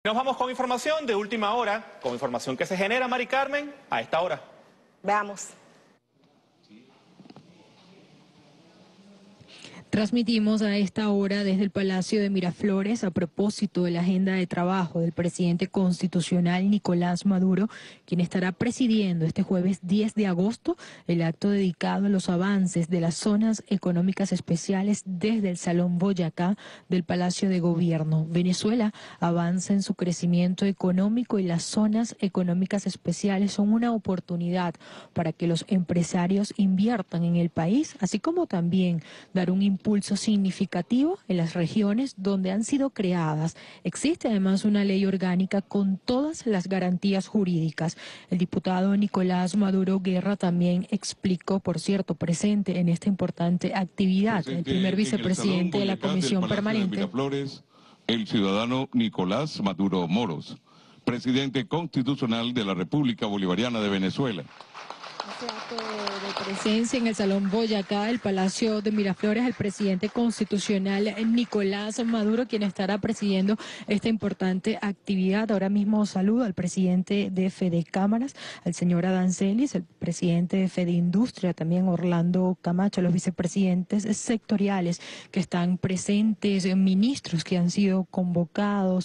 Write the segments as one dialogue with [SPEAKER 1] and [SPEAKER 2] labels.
[SPEAKER 1] Nos vamos con información de última hora, con información que se genera, Mari Carmen, a esta hora.
[SPEAKER 2] Veamos.
[SPEAKER 3] Transmitimos a esta hora desde el Palacio de Miraflores a propósito de la agenda de trabajo del presidente constitucional Nicolás Maduro, quien estará presidiendo este jueves 10 de agosto el acto dedicado a los avances de las zonas económicas especiales desde el Salón Boyacá del Palacio de Gobierno. Venezuela avanza en su crecimiento económico y las zonas económicas especiales son una oportunidad para que los empresarios inviertan en el país, así como también dar un impulso significativo en las regiones donde han sido creadas. Existe además una ley orgánica con todas las garantías jurídicas. El diputado Nicolás Maduro Guerra también explicó, por cierto, presente en esta importante actividad, el primer vicepresidente de la Comisión Permanente.
[SPEAKER 4] Miraflores, el ciudadano Nicolás Maduro Moros, presidente constitucional de la República Bolivariana de Venezuela.
[SPEAKER 3] Este acto de presencia en el Salón Boyacá del Palacio de Miraflores, el presidente constitucional Nicolás Maduro, quien estará presidiendo esta importante actividad. Ahora mismo saludo al presidente de Fede Cámaras, al señor Adán Celis, el presidente de Fede Industria, también Orlando Camacho, los vicepresidentes sectoriales que están presentes, ministros que han sido convocados,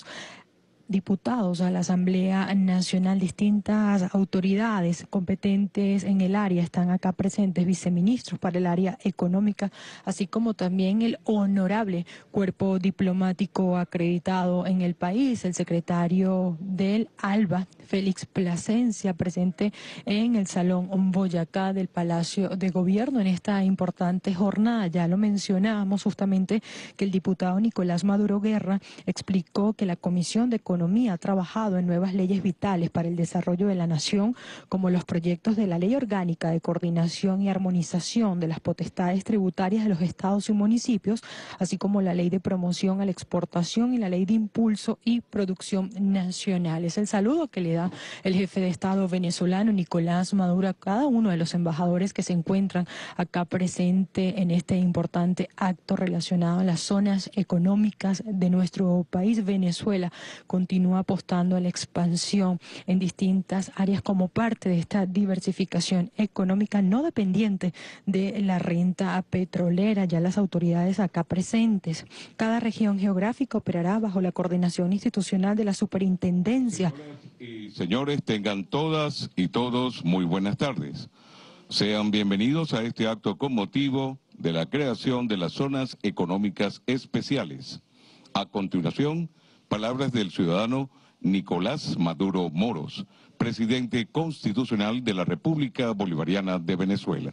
[SPEAKER 3] diputados a la Asamblea Nacional, distintas autoridades competentes en el área están acá presentes, viceministros para el área económica, así como también el honorable cuerpo diplomático acreditado en el país, el secretario del ALBA, Félix Plasencia, presente en el Salón Boyacá del Palacio de Gobierno en esta importante jornada. Ya lo mencionábamos justamente que el diputado Nicolás Maduro Guerra explicó que la Comisión de Economía ha trabajado en nuevas leyes vitales para el desarrollo de la nación, como los proyectos de la Ley Orgánica de Coordinación y Armonización de las Potestades Tributarias de los Estados y Municipios, así como la Ley de Promoción a la Exportación y la Ley de Impulso y Producción Nacional. Es el saludo que le da el jefe de Estado venezolano, Nicolás Maduro, a cada uno de los embajadores que se encuentran acá presente en este importante acto relacionado a las zonas económicas de nuestro país. Venezuela continúa apostando a la expansión en distintas áreas como parte de esta diversificación económica no dependiente de la renta petrolera. Ya las autoridades acá presentes. Cada región geográfica operará bajo la coordinación institucional de la superintendencia.
[SPEAKER 4] Señoras y señores, tengan todas y todos muy buenas tardes. Sean bienvenidos a este acto con motivo de la creación de las zonas económicas especiales. A continuación, palabras del ciudadano Nicolás Maduro Moros, presidente constitucional de la República Bolivariana de Venezuela.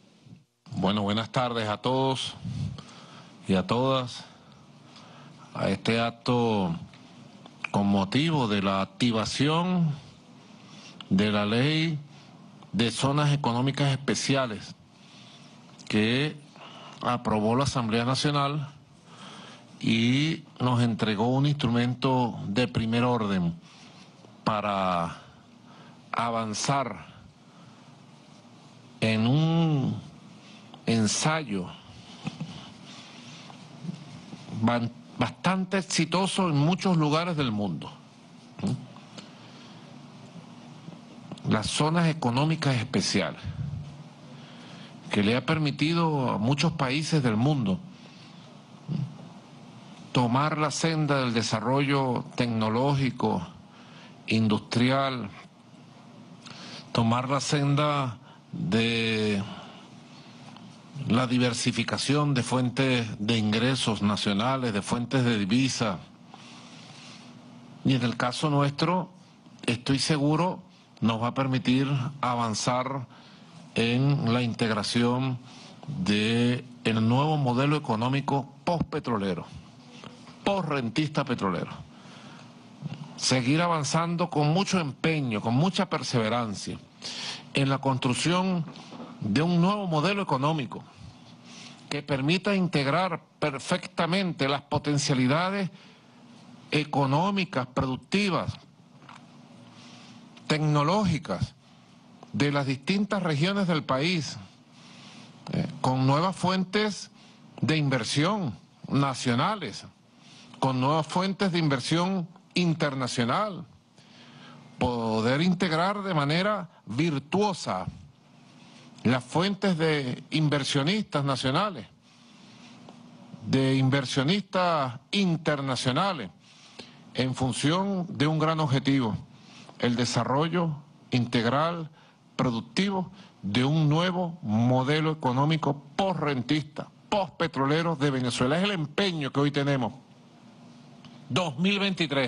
[SPEAKER 5] Bueno, buenas tardes a todos y a todas. A este acto con motivo de la activación de la Ley de Zonas Económicas Especiales que aprobó la Asamblea Nacional y nos entregó un instrumento de primer orden para avanzar en un ensayo bastante exitoso en muchos lugares del mundo. Las zonas económicas especiales, que le ha permitido a muchos países del mundo tomar la senda del desarrollo tecnológico, industrial, tomar la senda de la diversificación de fuentes de ingresos nacionales, de fuentes de divisa. Y en el caso nuestro, estoy seguro, nos va a permitir avanzar en la integración del nuevo modelo económico postpetrolero, postrentista petrolero. Seguir avanzando con mucho empeño, con mucha perseverancia en la construcción de un nuevo modelo económico que permita integrar perfectamente las potencialidades económicas, productivas, tecnológicas de las distintas regiones del país, con nuevas fuentes de inversión nacionales, con nuevas fuentes de inversión internacional, poder integrar de manera virtuosa las fuentes de inversionistas nacionales, de inversionistas internacionales, en función de un gran objetivo, el desarrollo integral, productivo, de un nuevo modelo económico postrentista, postpetrolero de Venezuela. Es el empeño que hoy tenemos. 2023.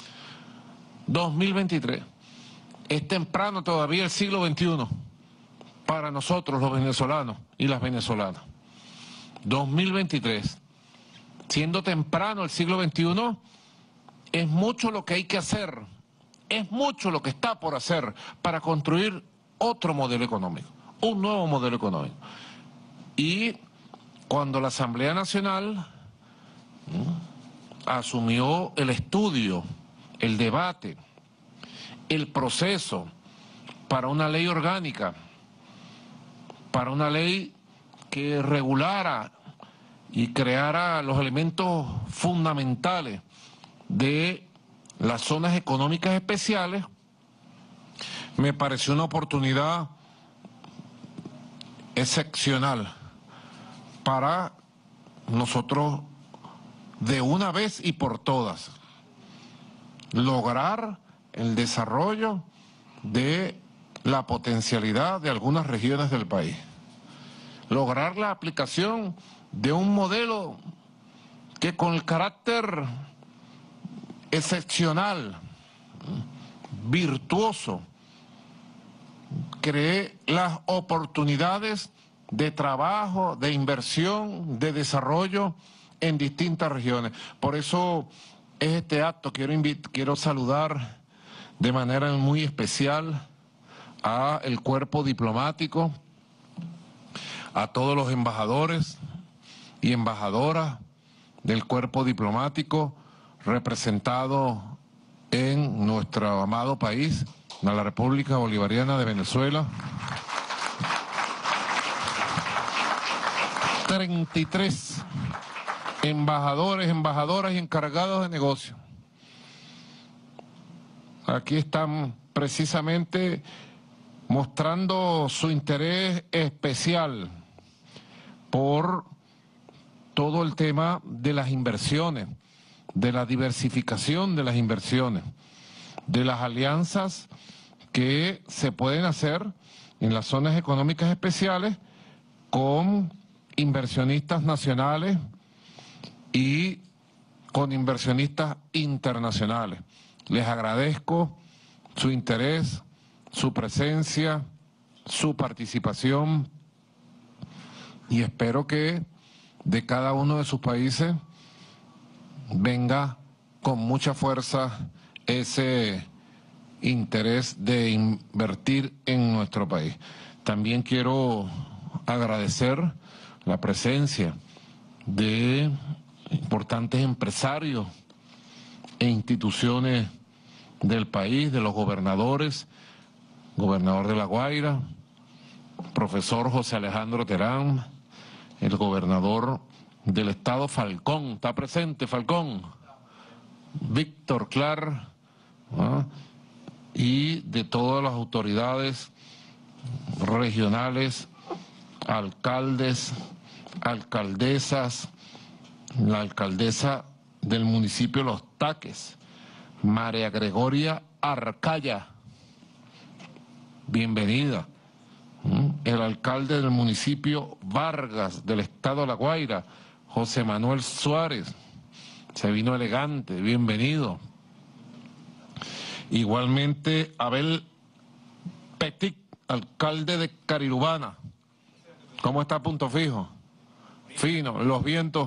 [SPEAKER 5] Es temprano todavía el siglo XXI para nosotros los venezolanos y las venezolanas. 2023. Siendo temprano el siglo XXI, es mucho lo que hay que hacer, es mucho lo que está por hacer para construir otro modelo económico, un nuevo modelo económico. Y cuando la Asamblea Nacional asumió el estudio, el debate, el proceso para una ley orgánica, para una ley que regulara y creara los elementos fundamentales de las zonas económicas especiales, me pareció una oportunidad excepcional para nosotros de una vez y por todas lograr el desarrollo de la potencialidad de algunas regiones del país, lograr la aplicación de un modelo que con el carácter excepcional, virtuoso, cree las oportunidades de trabajo, de inversión, de desarrollo en distintas regiones. Por eso es este acto. Quiero saludar de manera muy especial a el cuerpo diplomático, a todos los embajadores y embajadoras del cuerpo diplomático representado en nuestro amado país, en la República Bolivariana de Venezuela. 33 embajadores, embajadoras y encargados de negocio. Aquí están precisamente mostrando su interés especial por todo el tema de las inversiones, de la diversificación de las inversiones, de las alianzas que se pueden hacer en las zonas económicas especiales con inversionistas nacionales y con inversionistas internacionales. Les agradezco su interés, su presencia, su participación y espero que de cada uno de sus países venga con mucha fuerza ese interés de invertir en nuestro país. También quiero agradecer la presencia de importantes empresarios e instituciones del país, de los gobernadores, gobernador de La Guaira, profesor José Alejandro Terán, el gobernador del estado Falcón, está presente Falcón, Víctor Clar, ¿no? Y de todas las autoridades regionales, alcaldes, alcaldesas, la alcaldesa del municipio Los Taques, María Gregoria Arcaya, bienvenida. El alcalde del municipio Vargas, del estado de La Guaira, José Manuel Suárez, se vino elegante, bienvenido. Igualmente Abel Petit, alcalde de Carirubana. ¿Cómo está Punto Fijo? Fino, los vientos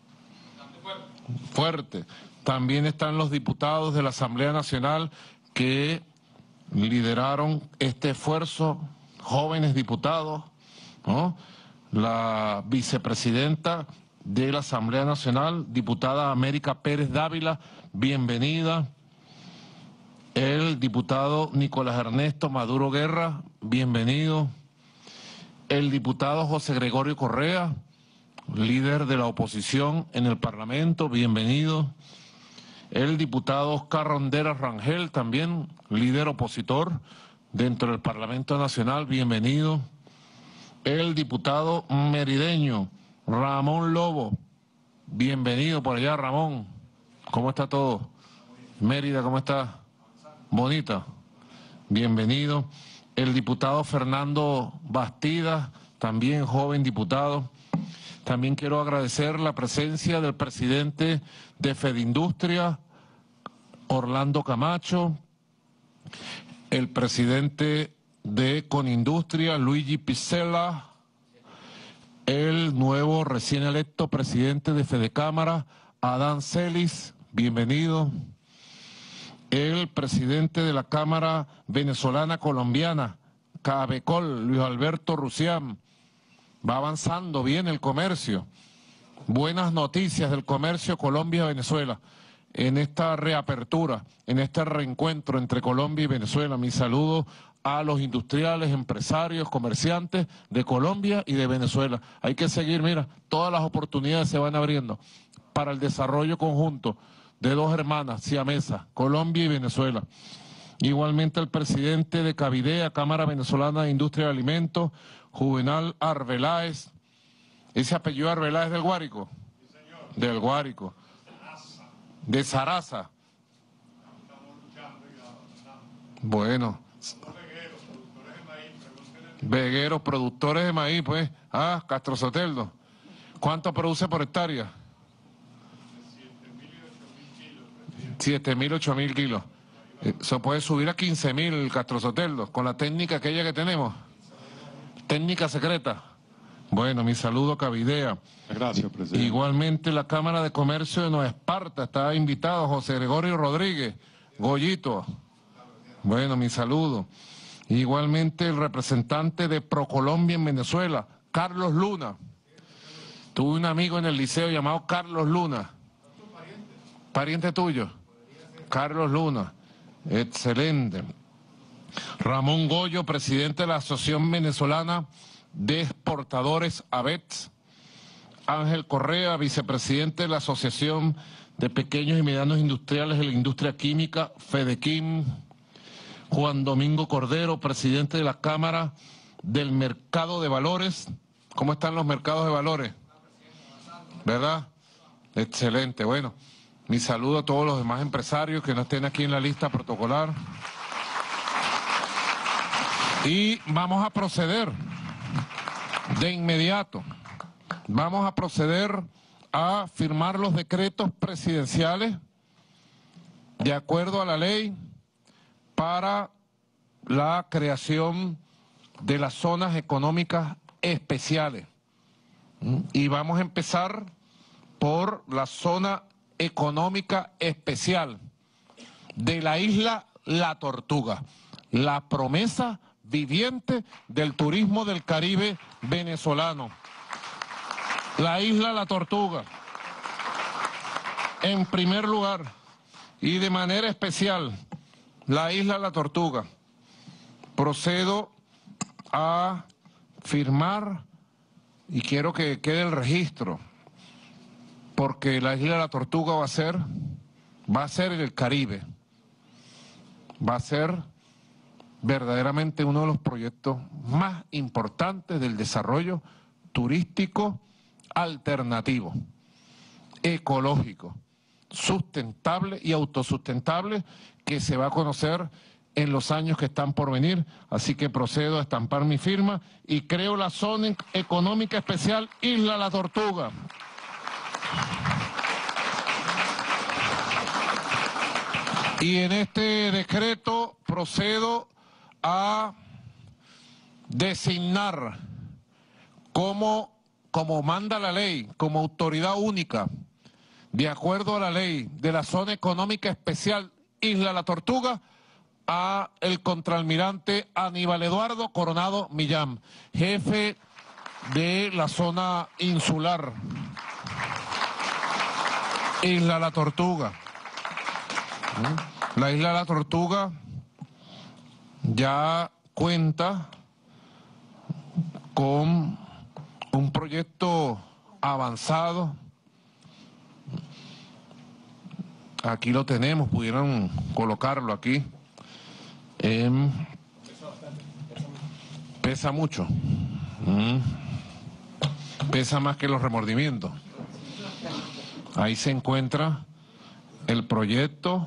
[SPEAKER 5] fuertes. También están los diputados de la Asamblea Nacional que lideraron este esfuerzo, jóvenes diputados, ¿no? La vicepresidenta de la Asamblea Nacional, diputada América Pérez Dávila, bienvenida. El diputado Nicolás Ernesto Maduro Guerra, bienvenido. El diputado José Gregorio Correa, líder de la oposición en el Parlamento, bienvenido. el diputado Oscar Ronderas Rangel, también líder opositor dentro del Parlamento Nacional, bienvenido. El diputado merideño Ramón Lobo, bienvenido por allá, Ramón. ¿Cómo está todo? Mérida, ¿cómo está? Bonita. Bienvenido. El diputado Fernando Bastidas, también joven diputado. También quiero agradecer la presencia del presidente de Fedindustria, Orlando Camacho, el presidente de Conindustria, Luigi Pizzella, el nuevo recién electo presidente de Fedecámara, Adán Celis, bienvenido. El presidente de la Cámara Venezolana Colombiana, CABECOL, Luis Alberto Rusián. Va avanzando bien el comercio. Buenas noticias del comercio Colombia-Venezuela en esta reapertura, en este reencuentro entre Colombia y Venezuela. Mi saludo a los industriales, empresarios, comerciantes de Colombia y de Venezuela. Hay que seguir, mira, todas las oportunidades se van abriendo para el desarrollo conjunto de dos hermanas siamesas, Colombia y Venezuela. Igualmente el presidente de Cavidea, Cámara Venezolana de Industria de Alimentos, Juvenal Arbeláez. ¿Ese apellido Arbeláez del Guárico? Sí, señor. Del Guárico. De Zaraza. Bueno. Vegueros, productores de maíz, pues. Ah, Castro Soteldo. ¿Cuánto produce por hectárea? 7.000 y 8.000 kilos. Se puede subir a 15.000 Castro Soteldo, con la técnica aquella que tenemos. Técnica secreta. Bueno, mi saludo a Cavidea.
[SPEAKER 4] Gracias, presidente.
[SPEAKER 5] Igualmente la Cámara de Comercio de Nueva Esparta, está invitado José Gregorio Rodríguez, Goyito. Bueno, mi saludo. Igualmente el representante de Procolombia en Venezuela, Carlos Luna. Tuve un amigo en el liceo llamado Carlos Luna. ¿Pariente tuyo? Carlos Luna. Excelente. Ramón Goyo, presidente de la Asociación Venezolana de Exportadores ABETS. Ángel Correa, vicepresidente de la Asociación de Pequeños y Medianos Industriales de la Industria Química, FEDEQUIM. Juan Domingo Cordero, presidente de la Cámara del Mercado de Valores. ¿Cómo están los mercados de valores? ¿Verdad? Excelente. Bueno, mi saludo a todos los demás empresarios que no estén aquí en la lista protocolar. Y vamos a proceder de inmediato. Vamos a proceder a firmar los decretos presidenciales de acuerdo a la ley para la creación de las zonas económicas especiales. Y vamos a empezar por la zona económica especial de la isla La Tortuga, la promesa viviente del turismo del Caribe venezolano. La isla La Tortuga, en primer lugar, y de manera especial, la isla La Tortuga. Procedo a firmar, y quiero que quede el registro, porque la isla La Tortuga va a ser el Caribe, va a ser verdaderamente uno de los proyectos más importantes del desarrollo turístico alternativo, ecológico, sustentable y autosustentable que se va a conocer en los años que están por venir. Así que procedo a estampar mi firma y creo la zona económica especial Isla La Tortuga. Y en este decreto procedo a designar como manda la ley, como autoridad única, de acuerdo a la ley de la zona económica especial Isla La Tortuga, a el contraalmirante Aníbal Eduardo Coronado Millán, jefe de la zona insular Isla La Tortuga. La Isla La Tortuga ya cuenta con un proyecto avanzado Aquí lo tenemos, pudieran colocarlo aquí. Pesa mucho. Pesa más que los remordimientos. Ahí se encuentra el proyecto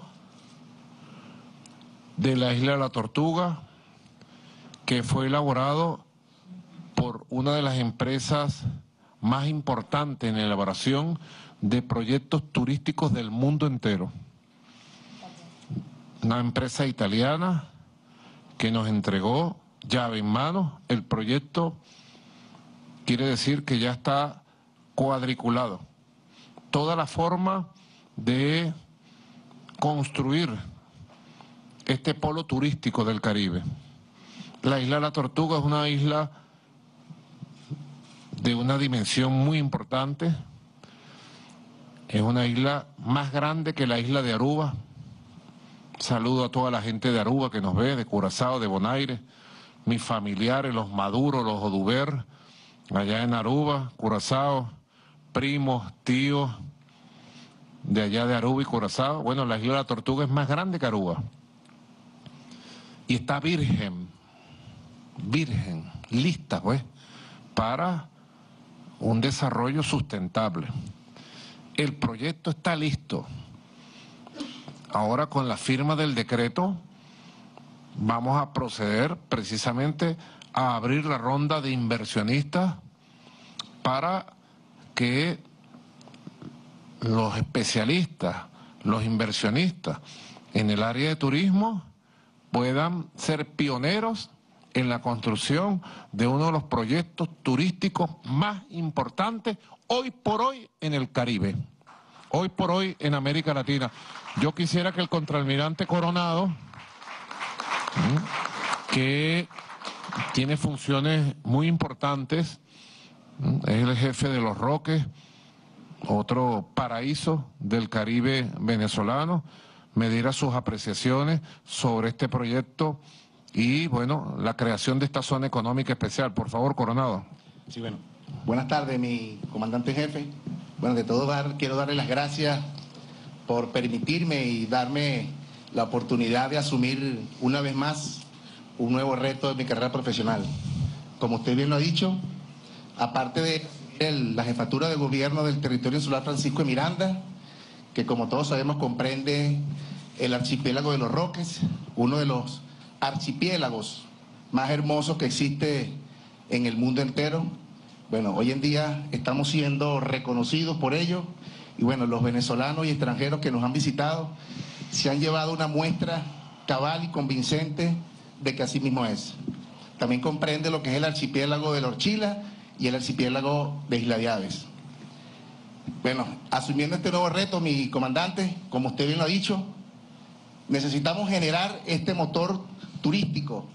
[SPEAKER 5] de la Isla de la Tortuga, que fue elaborado por una de las empresas más importantes en la elaboración de proyectos turísticos del mundo entero. Una empresa italiana que nos entregó llave en mano. El proyecto quiere decir que ya está cuadriculado. Toda la forma de construir este polo turístico del Caribe. La Isla de la Tortuga es una isla de una dimensión muy importante. Es una isla más grande que la isla de Aruba. Saludo a toda la gente de Aruba que nos ve, de Curazao, de Bonaire, mis familiares, los Maduro, los Oduber, allá en Aruba, Curazao, primos, tíos, de allá de Aruba y Curazao. Bueno, la Isla de la Tortuga es más grande que Aruba. Y está virgen, lista pues, para un desarrollo sustentable. El proyecto está listo. Ahora con la firma del decreto vamos a proceder precisamente a abrir la ronda de inversionistas para que los especialistas, los inversionistas en el área de turismo puedan ser pioneros en la construcción de uno de los proyectos turísticos más importantes hoy por hoy en el Caribe, hoy por hoy en América Latina. Yo quisiera que el contraalmirante Coronado, que tiene funciones muy importantes, es el jefe de Los Roques, otro paraíso del Caribe venezolano, me diera sus apreciaciones sobre este proyecto y, bueno, la creación de esta zona económica especial. Por favor, Coronado.
[SPEAKER 2] Sí, bueno. Buenas tardes, mi comandante en jefe. Bueno, de todo quiero darle las gracias por permitirme y darme la oportunidad de asumir una vez más un nuevo reto de mi carrera profesional. Como usted bien lo ha dicho, aparte de la jefatura de gobierno del territorio insular Francisco de Miranda, que como todos sabemos comprende el archipiélago de Los Roques, uno de los archipiélagos más hermosos que existe en el mundo entero. Bueno, hoy en día estamos siendo reconocidos por ello y bueno, los venezolanos y extranjeros que nos han visitado se han llevado una muestra cabal y convincente de que así mismo es. También comprende lo que es el archipiélago de La Orchila y el archipiélago de Isla de Aves. Bueno, asumiendo este nuevo reto, mi comandante, como usted bien lo ha dicho, necesitamos generar este motor turístico,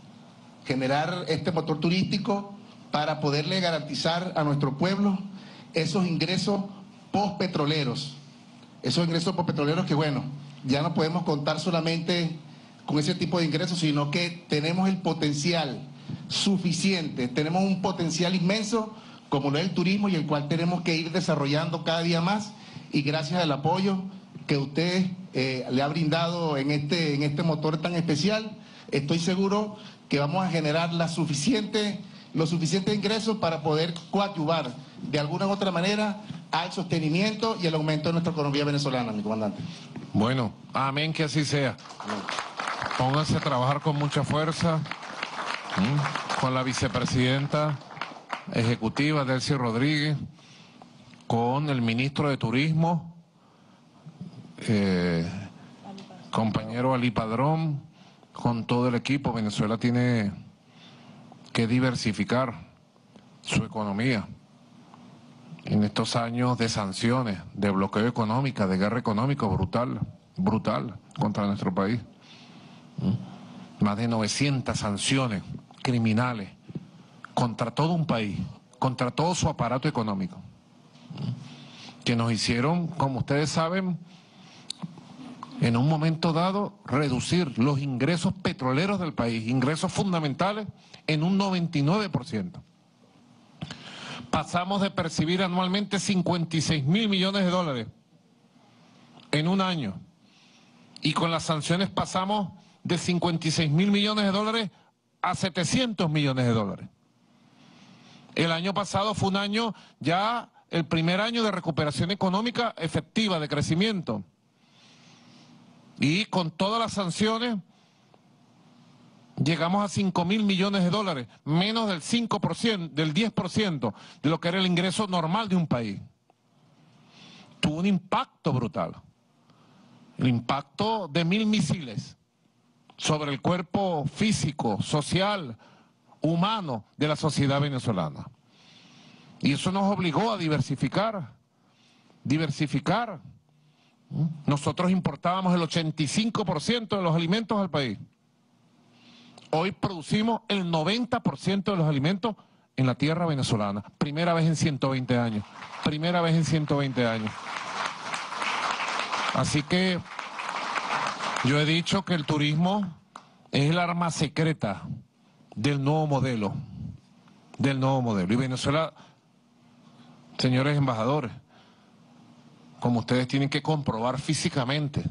[SPEAKER 2] para poderle garantizar a nuestro pueblo esos ingresos postpetroleros. Esos ingresos postpetroleros que, bueno, ya no podemos contar solamente con ese tipo de ingresos, sino que tenemos el potencial suficiente, tenemos un potencial inmenso como lo es el turismo y el cual tenemos que ir desarrollando cada día más y gracias al apoyo que usted le ha brindado en este motor tan especial, estoy seguro que vamos a generar los suficientes ingresos para poder coadyuvar de alguna u otra manera al sostenimiento y el aumento de nuestra economía venezolana, mi comandante.
[SPEAKER 5] Bueno, amén, que así sea. Pónganse a trabajar con mucha fuerza, con la vicepresidenta ejecutiva Delcy Rodríguez, con el ministro de Turismo, compañero Ali Padrón, con todo el equipo. Venezuela tiene que diversificar su economía en estos años de sanciones, de bloqueo económico, de guerra económica brutal contra nuestro país. Más de 900 sanciones criminales contra todo un país, contra todo su aparato económico, que nos hicieron, como ustedes saben, en un momento dado, reducir los ingresos petroleros del país, ingresos fundamentales, en un 99%. Pasamos de percibir anualmente 56.000 millones de dólares en un año Y con las sanciones pasamos de 56.000 millones de dólares a 700 millones de dólares. El año pasado fue un año ya, el primer año de recuperación económica efectiva, de crecimiento. Y con todas las sanciones llegamos a 5.000 millones de dólares, menos del 5%, del 10% de lo que era el ingreso normal de un país. Tuvo un impacto brutal. El impacto de 1.000 misiles sobre el cuerpo físico, social, humano de la sociedad venezolana. Y eso nos obligó a diversificar. Nosotros importábamos el 85% de los alimentos al país. Hoy producimos el 90% de los alimentos en la tierra venezolana. Primera vez en 120 años. Primera vez en 120 años. Así que yo he dicho que el turismo es el arma secreta del nuevo modelo. Y Venezuela, señores embajadores, como ustedes tienen que comprobar físicamente,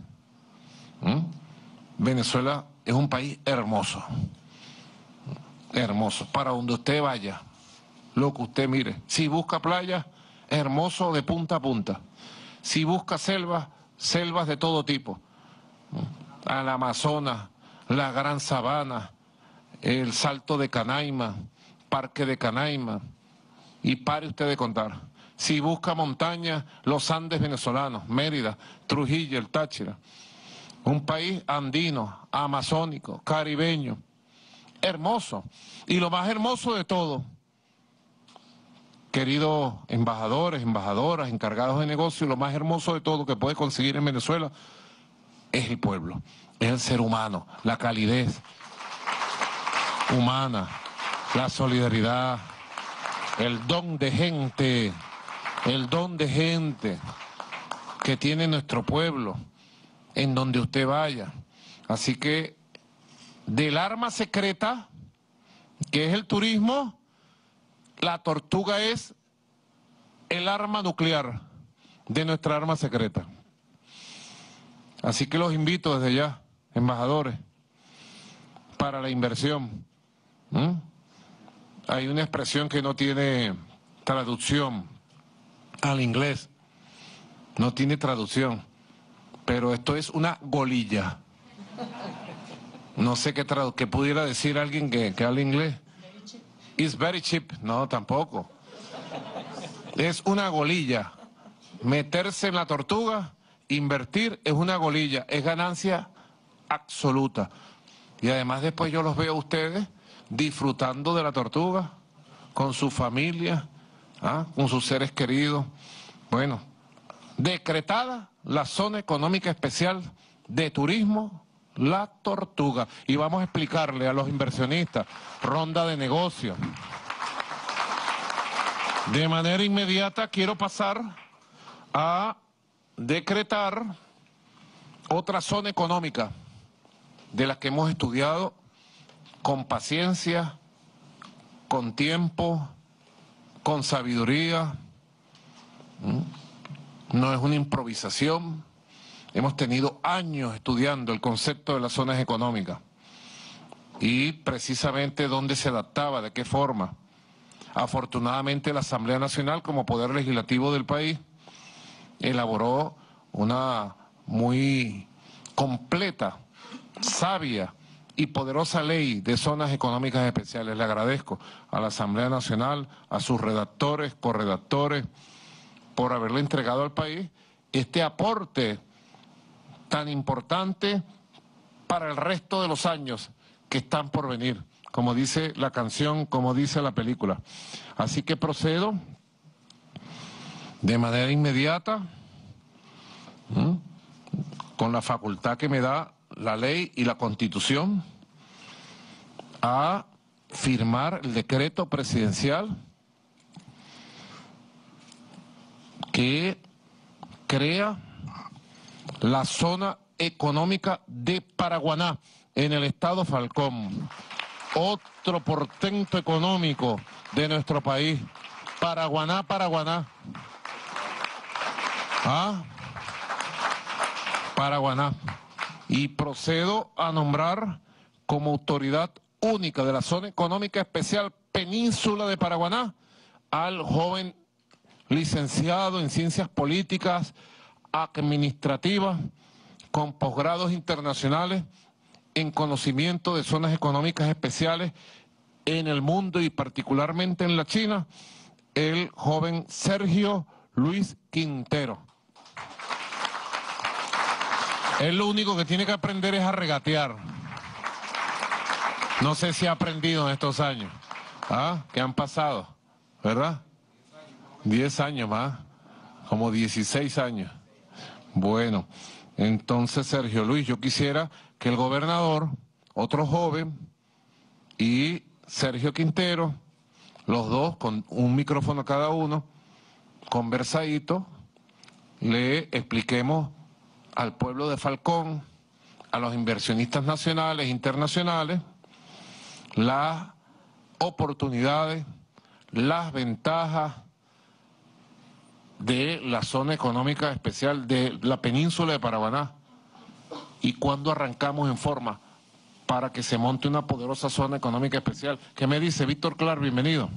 [SPEAKER 5] Venezuela es un país hermoso. Hermoso. Para donde usted vaya, lo que usted mire. Si busca playa, hermoso de punta a punta. Si busca selvas, selvas de todo tipo. Al Amazonas, la Gran Sabana, el Salto de Canaima, Parque de Canaima, y pare usted de contar. Si busca montaña, los Andes venezolanos, Mérida, Trujillo, el Táchira. Un país andino, amazónico, caribeño, hermoso. Y lo más hermoso de todo, queridos embajadores, embajadoras, encargados de negocio, lo más hermoso de todo que puede conseguir en Venezuela es el pueblo, es el ser humano, la calidez humana, la solidaridad, el don de gente que tiene nuestro pueblo en donde usted vaya. Así que del arma secreta, que es el turismo, la tortuga es el arma nuclear de nuestra arma secreta. Así que los invito desde ya, embajadores, para la inversión. Hay una expresión que no tiene traducción al inglés, no tiene traducción, pero esto es una golilla. No sé qué pudiera decir alguien que hable inglés. It's very cheap. No, tampoco. Es una golilla. Meterse en la tortuga, invertir es una golilla, es ganancia absoluta. Y además después yo los veo a ustedes disfrutando de la tortuga, con su familia, con sus seres queridos. Bueno, decretada la zona económica especial de turismo La Tortuga. Y vamos a explicarle a los inversionistas, ronda de negocios. De manera inmediata quiero pasar a decretar otra zona económica de las que hemos estudiado con paciencia, con tiempo, con sabiduría. No es una improvisación. Hemos tenido años estudiando el concepto de las zonas económicas y precisamente dónde se adaptaba, de qué forma. Afortunadamente la Asamblea Nacional, como poder legislativo del país, elaboró una muy completa, sabia y poderosa ley de zonas económicas especiales. Le agradezco a la Asamblea Nacional, a sus redactores, corredactores, por haberle entregado al país este aporte tan importante para el resto de los años que están por venir, como dice la canción, como dice la película. Así que procedo de manera inmediata, con la facultad que me da la ley y la Constitución, a firmar el decreto presidencial que crea la zona económica de Paraguaná en el estado Falcón. Otro portento económico de nuestro país. Paraguaná. Paraguaná. Y procedo a nombrar como autoridad única de la Zona Económica Especial Península de Paraguaná al joven licenciado en Ciencias Políticas Administrativas con posgrados internacionales en conocimiento de zonas económicas especiales en el mundo y particularmente en la China, el joven Sergio Luis Quintero. Él lo único que tiene que aprender es a regatear. No sé si ha aprendido en estos años. ¿Ah? ¿Qué han pasado? ¿Verdad? 10 años más. Como 16 años. Bueno, entonces Sergio Luis, yo quisiera que el gobernador, otro joven, y Sergio Quintero, los dos con un micrófono cada uno, conversadito, le expliquemos al pueblo de Falcón, a los inversionistas nacionales e internacionales, las oportunidades, las ventajas de la zona económica especial de la península de Paraguaná y cuándo arrancamos en forma para que se monte una poderosa zona económica especial. ¿Qué me dice Víctor Clar? Bienvenido.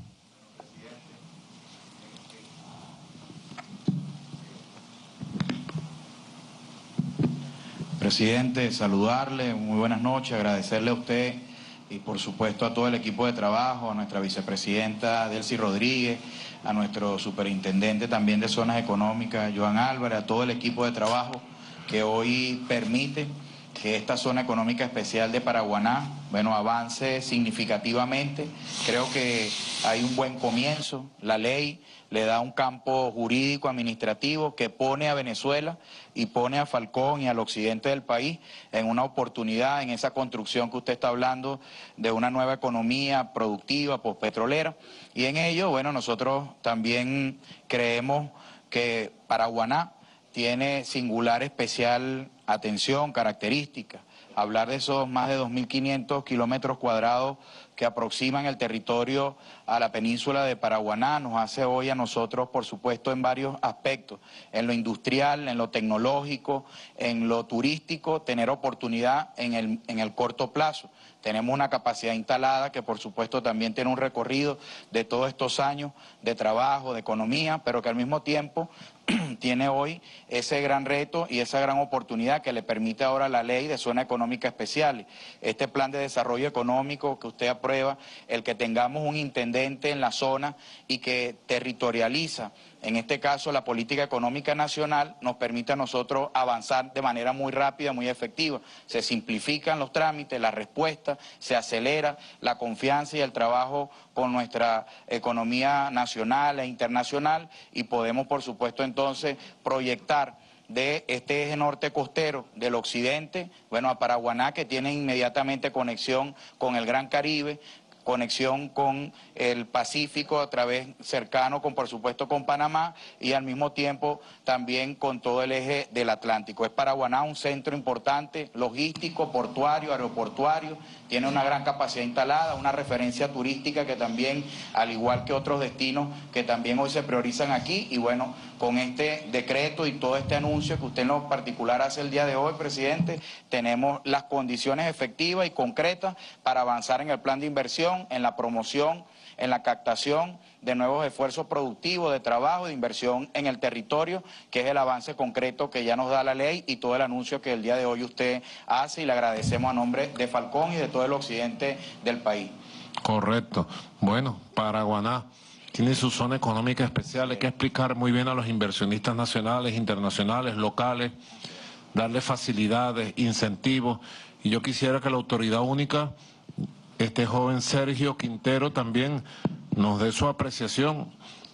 [SPEAKER 6] Presidente, saludarle, muy buenas noches, agradecerle a usted y por supuesto a todo el equipo de trabajo, a nuestra vicepresidenta Delcy Rodríguez, a nuestro superintendente también de zonas económicas, Joan Álvarez, a todo el equipo de trabajo que hoy permite que esta zona económica especial de Paraguaná, bueno, avance significativamente. Creo que hay un buen comienzo, la ley le da un campo jurídico, administrativo, que pone a Venezuela y pone a Falcón y al occidente del país en una oportunidad, en esa construcción que usted está hablando, de una nueva economía productiva, postpetrolera. Y en ello, bueno, nosotros también creemos que Paraguaná tiene singular, especial atención, característica. Hablar de esos más de 2.500 kilómetros cuadrados que aproximan el territorio a la península de Paraguaná nos hace hoy a nosotros, por supuesto, en varios aspectos, en lo industrial, en lo tecnológico, en lo turístico, tener oportunidad en el corto plazo. Tenemos una capacidad instalada que por supuesto también tiene un recorrido de todos estos años de trabajo, de economía, pero que al mismo tiempo tiene hoy ese gran reto y esa gran oportunidad que le permite ahora la ley de zona económica especial. Este plan de desarrollo económico que usted aprueba, el que tengamos un intendente en la zona y que territorializa, en este caso la política económica nacional, nos permite a nosotros avanzar de manera muy rápida, muy efectiva. Se simplifican los trámites, la respuesta, se acelera la confianza y el trabajo con nuestra economía nacional e internacional y podemos, por supuesto, entonces proyectar de este eje norte costero del occidente, bueno, a Paraguaná, que tiene inmediatamente conexión con el Gran Caribe, conexión con el Pacífico a través cercano, por supuesto, con Panamá y al mismo tiempo también con todo el eje del Atlántico. Es Paraguaná un centro importante, logístico, portuario, aeroportuario, tiene una gran capacidad instalada, una referencia turística que también, al igual que otros destinos que también hoy se priorizan aquí, y bueno, con este decreto y todo este anuncio que usted en lo particular hace el día de hoy, presidente, tenemos las condiciones efectivas y concretas para avanzar en el plan de inversión, en la promoción, en la captación de nuevos esfuerzos productivos, de trabajo, de inversión en el territorio, que es el avance concreto que ya nos da la ley y todo el anuncio que el día de hoy usted hace, y le agradecemos a nombre de Falcón y de todo el occidente del país.
[SPEAKER 5] Correcto. Bueno, Paraguaná tiene su zona económica especial, hay que explicar muy bien a los inversionistas nacionales, internacionales, locales, darle facilidades, incentivos, y yo quisiera que la autoridad única, este joven Sergio Quintero, también nos dé su apreciación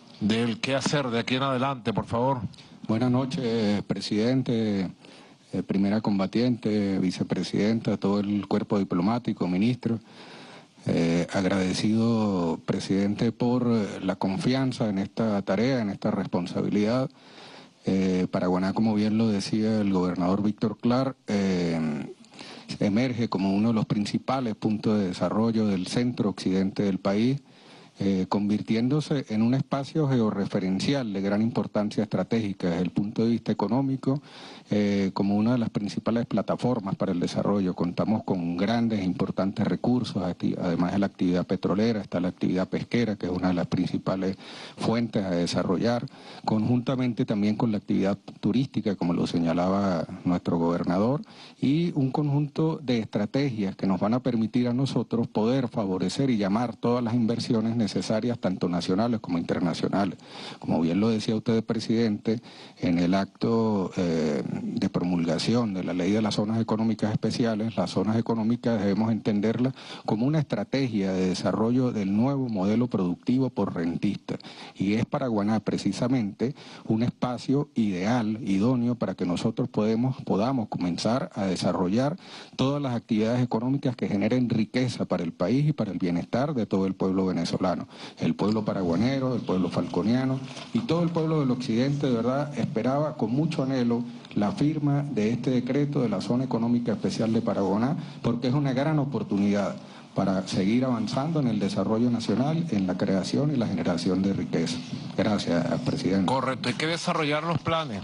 [SPEAKER 5] del qué hacer de aquí en adelante, por favor.
[SPEAKER 7] Buenas noches, presidente, primera combatiente, vicepresidenta, todo el cuerpo diplomático, ministro. Agradecido, presidente, por la confianza en esta tarea, en esta responsabilidad. Paraguaná, como bien lo decía el gobernador Víctor Clar, emerge como uno de los principales puntos de desarrollo del centro occidente del país, convirtiéndose en un espacio georreferencial de gran importancia estratégica desde el punto de vista económico, como una de las principales plataformas para el desarrollo. Contamos con grandes e importantes recursos, además de la actividad petrolera, está la actividad pesquera, que es una de las principales fuentes a desarrollar, conjuntamente también con la actividad turística, como lo señalaba nuestro gobernador, y un conjunto de estrategias que nos van a permitir a nosotros poder favorecer y llamar todas las inversiones necesarias, tanto nacionales como internacionales. Como bien lo decía usted, presidente, en el acto de promulgación de la ley de las zonas económicas especiales, las zonas económicas debemos entenderlas como una estrategia de desarrollo del nuevo modelo productivo por rentista. Y es para Paraguaná precisamente un espacio ideal, idóneo, para que nosotros podamos comenzar a desarrollar todas las actividades económicas que generen riqueza para el país y para el bienestar de todo el pueblo venezolano, el pueblo paraguanero, el pueblo falconiano y todo el pueblo del occidente. De verdad esperaba con mucho anhelo la firma de este decreto de la zona económica especial de Paraguaná, porque es una gran oportunidad para seguir avanzando en el desarrollo nacional, en la creación y la generación de riqueza. Gracias, presidente.
[SPEAKER 5] Correcto, hay que desarrollar los planes,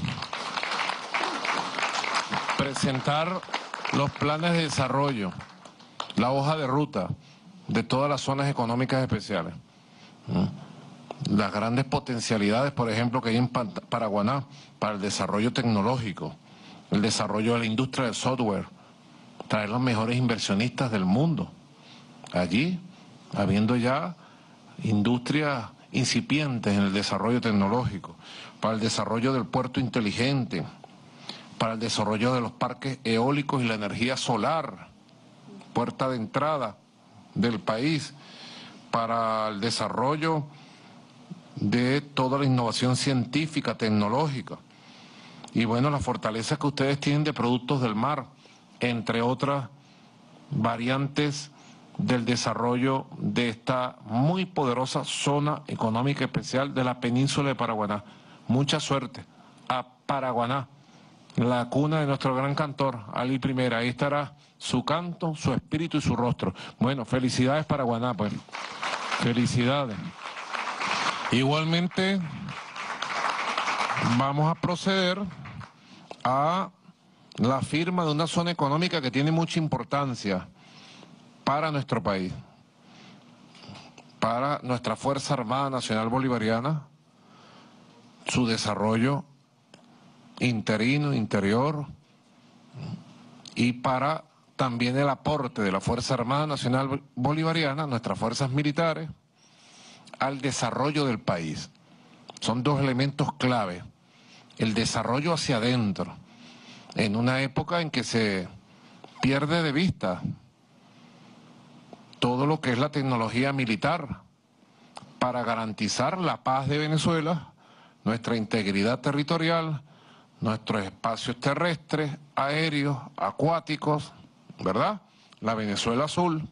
[SPEAKER 5] presentar los planes de desarrollo, la hoja de ruta de todas las zonas económicas especiales. Las grandes potencialidades, por ejemplo, que hay en Paraguaná para el desarrollo tecnológico, el desarrollo de la industria del software, traer los mejores inversionistas del mundo. Allí, habiendo ya industrias incipientes en el desarrollo tecnológico, para el desarrollo del puerto inteligente, para el desarrollo de los parques eólicos y la energía solar, puerta de entrada del país, para el desarrollo de toda la innovación científica, tecnológica, y bueno, la fortaleza que ustedes tienen de productos del mar, entre otras variantes del desarrollo de esta muy poderosa zona económica especial de la península de Paraguaná. Mucha suerte a Paraguaná, la cuna de nuestro gran cantor, Ali Primera. Ahí estará su canto, su espíritu y su rostro. Bueno, felicidades Paraguaná, pues. Felicidades. Igualmente, vamos a proceder a la firma de una zona económica que tiene mucha importancia para nuestro país, para nuestra Fuerza Armada Nacional Bolivariana, su desarrollo interino, interior, y para también el aporte de la Fuerza Armada Nacional Bolivariana, nuestras fuerzas militares, al desarrollo del país. Son dos elementos clave. El desarrollo hacia adentro, en una época en que se pierde de vista todo lo que es la tecnología militar para garantizar la paz de Venezuela, nuestra integridad territorial, nuestros espacios terrestres, aéreos, acuáticos, ¿verdad? La Venezuela azul,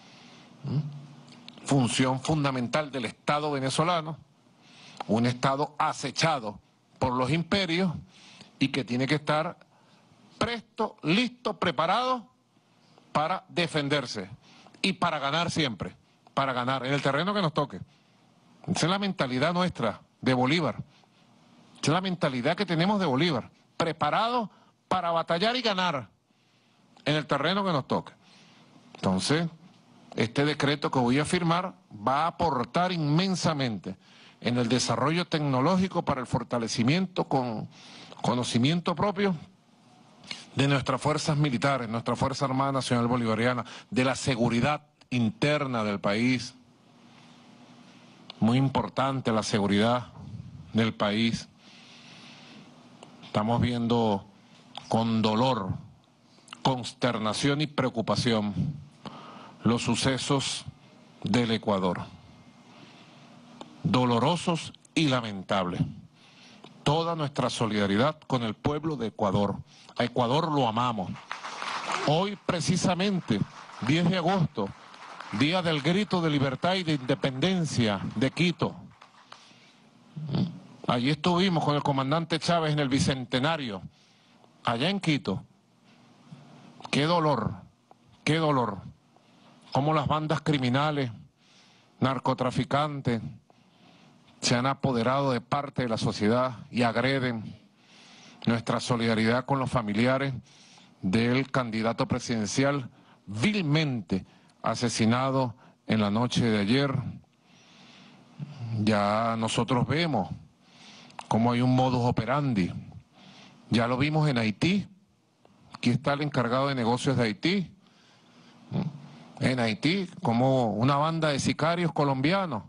[SPEAKER 5] función fundamental del Estado venezolano, un Estado acechado por los imperios y que tiene que estar presto, listo, preparado para defenderse y para ganar siempre, para ganar en el terreno que nos toque. Esa es la mentalidad nuestra de Bolívar, esa es la mentalidad que tenemos de Bolívar, preparado para batallar y ganar en el terreno que nos toque. Entonces, este decreto que voy a firmar va a aportar inmensamente en el desarrollo tecnológico para el fortalecimiento con conocimiento propio de nuestras fuerzas militares, nuestra Fuerza Armada Nacional Bolivariana, de la seguridad interna del país. Muy importante la seguridad del país. Estamos viendo con dolor, consternación y preocupación los sucesos del Ecuador. Dolorosos y lamentables. Toda nuestra solidaridad con el pueblo de Ecuador. A Ecuador lo amamos. Hoy precisamente, 10 de agosto, día del grito de libertad y de independencia de Quito. Allí estuvimos con el comandante Chávez en el Bicentenario, allá en Quito. Qué dolor, cómo las bandas criminales narcotraficantes se han apoderado de parte de la sociedad y agreden nuestra solidaridad con los familiares del candidato presidencial vilmente asesinado en la noche de ayer. Ya nosotros vemos cómo hay un modus operandi. Ya lo vimos en Haití. Aquí está el encargado de negocios de Haití. En Haití, como una banda de sicarios colombianos,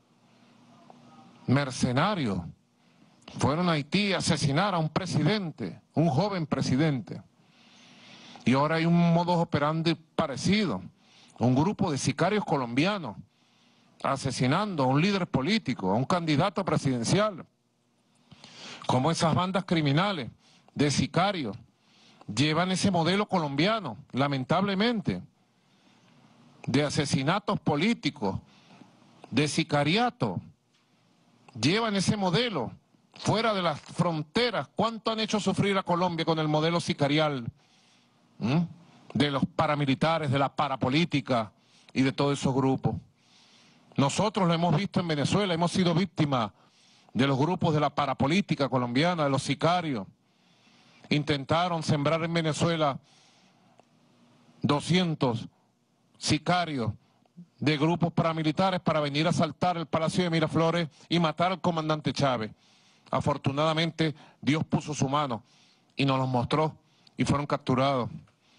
[SPEAKER 5] mercenarios, fueron a Haití a asesinar a un presidente, un joven presidente. Y ahora hay un modus operandi parecido, un grupo de sicarios colombianos asesinando a un líder político, a un candidato presidencial. Como esas bandas criminales de sicarios llevan ese modelo colombiano, lamentablemente, de asesinatos políticos, de sicariato, llevan ese modelo fuera de las fronteras. ¿Cuánto han hecho sufrir a Colombia con el modelo sicarial? De los paramilitares, de la parapolítica y de todos esos grupos. Nosotros lo hemos visto en Venezuela, hemos sido víctimas de los grupos de la parapolítica colombiana, de los sicarios. Intentaron sembrar en Venezuela 200 sicarios de grupos paramilitares para venir a asaltar el Palacio de Miraflores y matar al comandante Chávez. Afortunadamente Dios puso su mano y nos los mostró y fueron capturados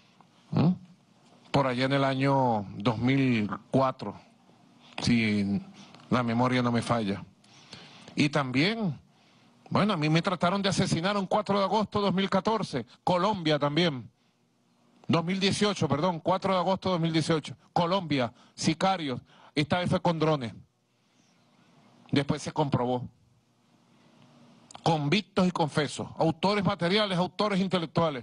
[SPEAKER 5] por allá en el año 2004, si la memoria no me falla. Y también, bueno, a mí me trataron de asesinar un 4 de agosto de 2014, Colombia también. 2018, perdón, 4 de agosto de 2018, Colombia, sicarios, esta vez fue con drones. Después se comprobó. Convictos y confesos, autores materiales, autores intelectuales,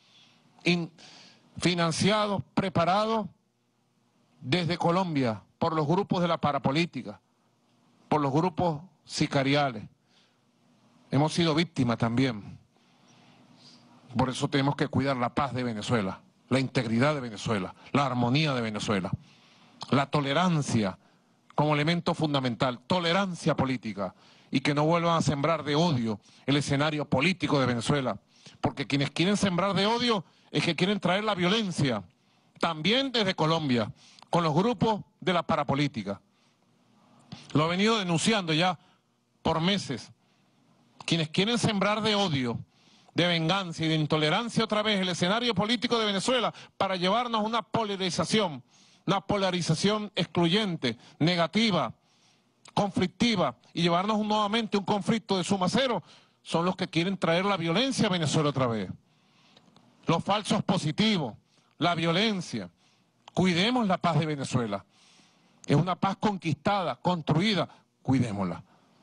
[SPEAKER 5] financiados, preparados desde Colombia por los grupos de la parapolítica, por los grupos sicariales. Hemos sido víctimas también. Por eso tenemos que cuidar la paz de Venezuela, la integridad de Venezuela, la armonía de Venezuela, la tolerancia como elemento fundamental, tolerancia política, y que no vuelvan a sembrar de odio el escenario político de Venezuela, porque quienes quieren sembrar de odio es que quieren traer la violencia, también desde Colombia, con los grupos de la parapolítica. Lo he venido denunciando ya por meses. Quienes quieren sembrar de odio, de venganza y de intolerancia otra vez el escenario político de Venezuela para llevarnos una polarización excluyente, negativa, conflictiva, y llevarnos nuevamente un conflicto de suma cero, son los que quieren traer la violencia a Venezuela otra vez. Los falsos positivos, la violencia. Cuidemos la paz de Venezuela. Es una paz conquistada, construida, cuidémosla.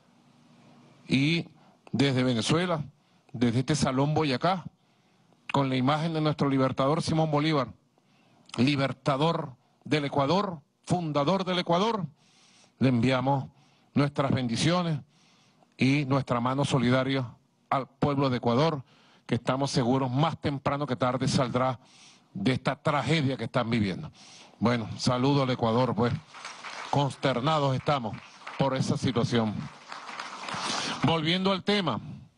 [SPEAKER 5] Y desde Venezuela, desde este Salón Boyacá, con la imagen de nuestro libertador Simón Bolívar, libertador del Ecuador, fundador del Ecuador, le enviamos nuestras bendiciones y nuestra mano solidaria al pueblo de Ecuador, que estamos seguros más temprano que tarde saldrá de esta tragedia que están viviendo. Bueno, saludo al Ecuador, pues consternados estamos por esa situación. Volviendo al tema,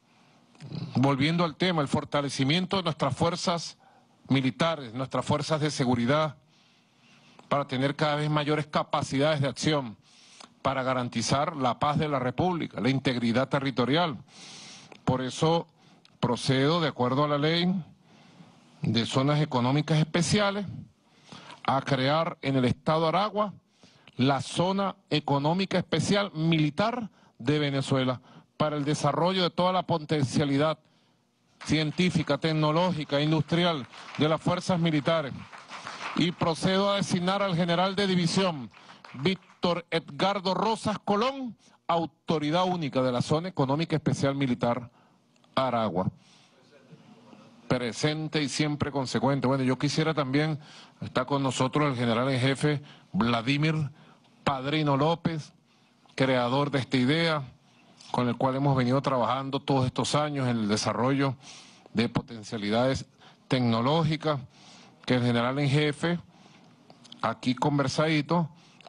[SPEAKER 5] el fortalecimiento de nuestras fuerzas militares, nuestras fuerzas de seguridad, para tener cada vez mayores capacidades de acción, para garantizar la paz de la República, la integridad territorial. Por eso procedo, de acuerdo a la ley de zonas económicas especiales, a crear en el estado Aragua la zona económica especial militar de Venezuela para el desarrollo de toda la potencialidad científica, tecnológica, industrial de las fuerzas militares. Y procedo a designar al general de división Víctor Edgardo Rosas Colón, autoridad única de la zona económica especial militar Aragua. Presente y siempre consecuente. Bueno, yo quisiera también, está con nosotros el general en jefe Vladimir Padrino López, creador de esta idea, con el cual hemos venido trabajando todos estos años en el desarrollo de potencialidades tecnológicas, que el general en jefe, aquí conversadito,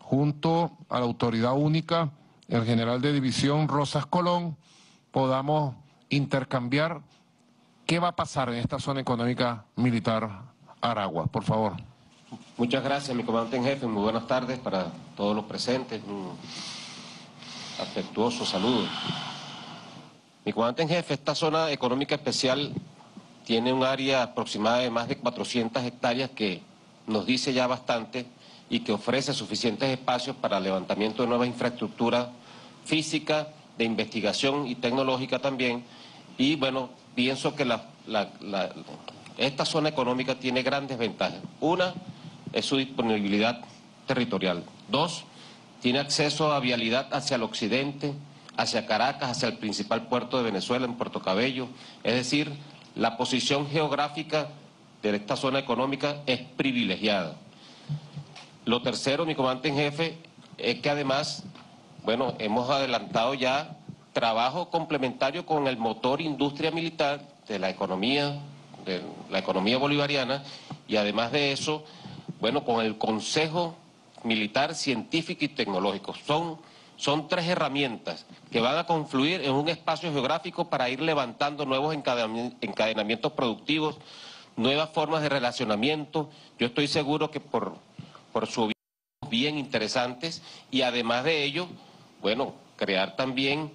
[SPEAKER 5] junto a la autoridad única, el general de división Rosas Colón, podamos intercambiar qué va a pasar en esta zona económica militar Aragua. Por favor.
[SPEAKER 8] Muchas gracias, mi comandante en jefe. Muy buenas tardes para todos los presentes. Un afectuoso saludo. Mi comandante en jefe, esta zona económica especial tiene un área aproximada de más de 400 hectáreas que nos dice ya bastante y que ofrece suficientes espacios para levantamiento de nueva infraestructura física, de investigación y tecnológica también. Y bueno, pienso que esta zona económica tiene grandes ventajas. Una es su disponibilidad territorial. Dos, tiene acceso a vialidad hacia el occidente, hacia Caracas, hacia el principal puerto de Venezuela, en Puerto Cabello. Es decir, la posición geográfica de esta zona económica es privilegiada. Lo tercero, mi comandante en jefe, es que además, bueno, hemos adelantado ya trabajo complementario con el motor industria militar de la economía bolivariana, y además de eso, bueno, con el Consejo Militar Científico y Tecnológico. Son tres herramientas que van a confluir en un espacio geográfico para ir levantando nuevos encadenamientos productivos, nuevas formas de relacionamiento. Yo estoy seguro que por su bien interesantes, y además de ello, bueno, crear también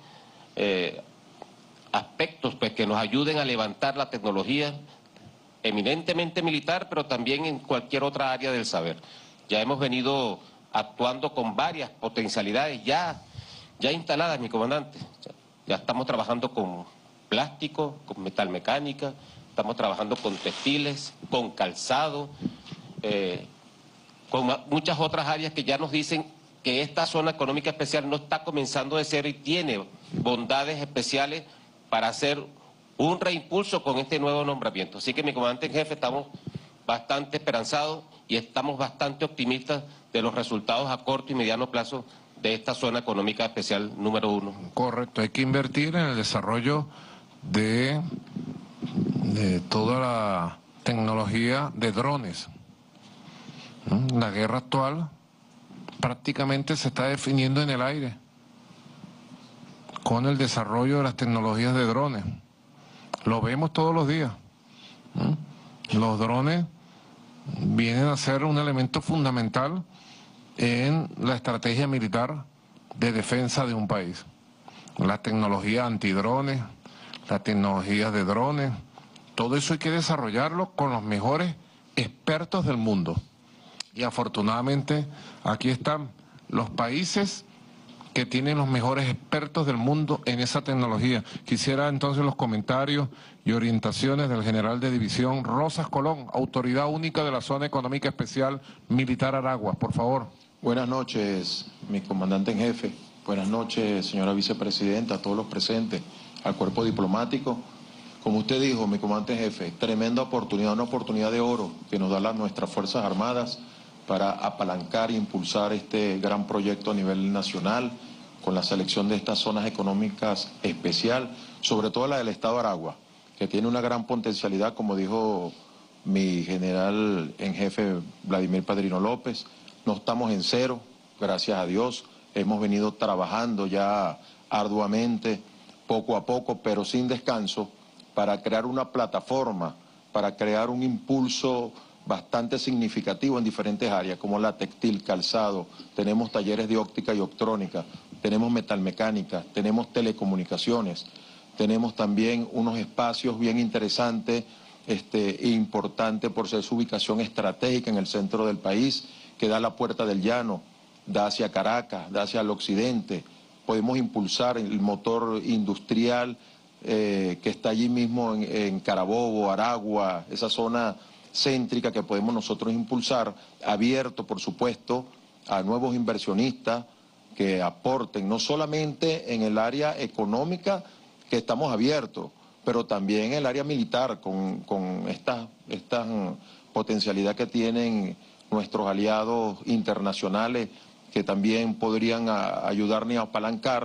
[SPEAKER 8] aspectos pues que nos ayuden a levantar la tecnología eminentemente militar, pero también en cualquier otra área del saber. Ya hemos venido actuando con varias potencialidades ya instaladas, mi comandante. Ya estamos trabajando con plástico, con metalmecánica, estamos trabajando con textiles, con calzado, con muchas otras áreas que ya nos dicen que esta zona económica especial no está comenzando de cero y tiene bondades especiales para hacer un reimpulso con este nuevo nombramiento. Así que, mi comandante en jefe, estamos bastante esperanzados y estamos bastante optimistas de los resultados a corto y mediano plazo de esta zona económica especial número 1.
[SPEAKER 5] Correcto, hay que invertir en el desarrollo de toda la tecnología de drones. La guerra actual prácticamente se está definiendo en el aire con el desarrollo de las tecnologías de drones. Lo vemos todos los días. Los drones vienen a ser un elemento fundamental en la estrategia militar de defensa de un país. La tecnología antidrones, las tecnologías de drones, todo eso hay que desarrollarlo con los mejores expertos del mundo. Y afortunadamente aquí están los países que tienen los mejores expertos del mundo en esa tecnología. Quisiera entonces los comentarios y orientaciones del general de división Rosas Colón, autoridad única de la Zona Económica Especial Militar Aragua, por favor.
[SPEAKER 9] Buenas noches, mi comandante en jefe. Buenas noches, señora vicepresidenta, a todos los presentes, al cuerpo diplomático. Como usted dijo, mi comandante en jefe, tremenda oportunidad, una oportunidad de oro que nos da nuestras Fuerzas Armadas para apalancar e impulsar este gran proyecto a nivel nacional con la selección de estas zonas económicas especial, sobre todo la del Estado de Aragua, que tiene una gran potencialidad, como dijo mi general en jefe Vladimir Padrino López. No estamos en cero, gracias a Dios, hemos venido trabajando ya arduamente, poco a poco, pero sin descanso, para crear una plataforma, para crear un impulso bastante significativo en diferentes áreas, como la textil, calzado, tenemos talleres de óptica y optrónica, tenemos metalmecánica, tenemos telecomunicaciones, tenemos también unos espacios bien interesantes e importantes por ser su ubicación estratégica en el centro del país, que da la Puerta del Llano, da hacia Caracas, da hacia el occidente. Podemos impulsar el motor industrial que está allí mismo en Carabobo, Aragua, esa zona céntrica que podemos nosotros impulsar, abierto por supuesto a nuevos inversionistas que aporten, no solamente en el área económica que estamos abiertos, pero también en el área militar con esta potencialidad que tienen nuestros aliados internacionales que también podrían ayudarnos a apalancar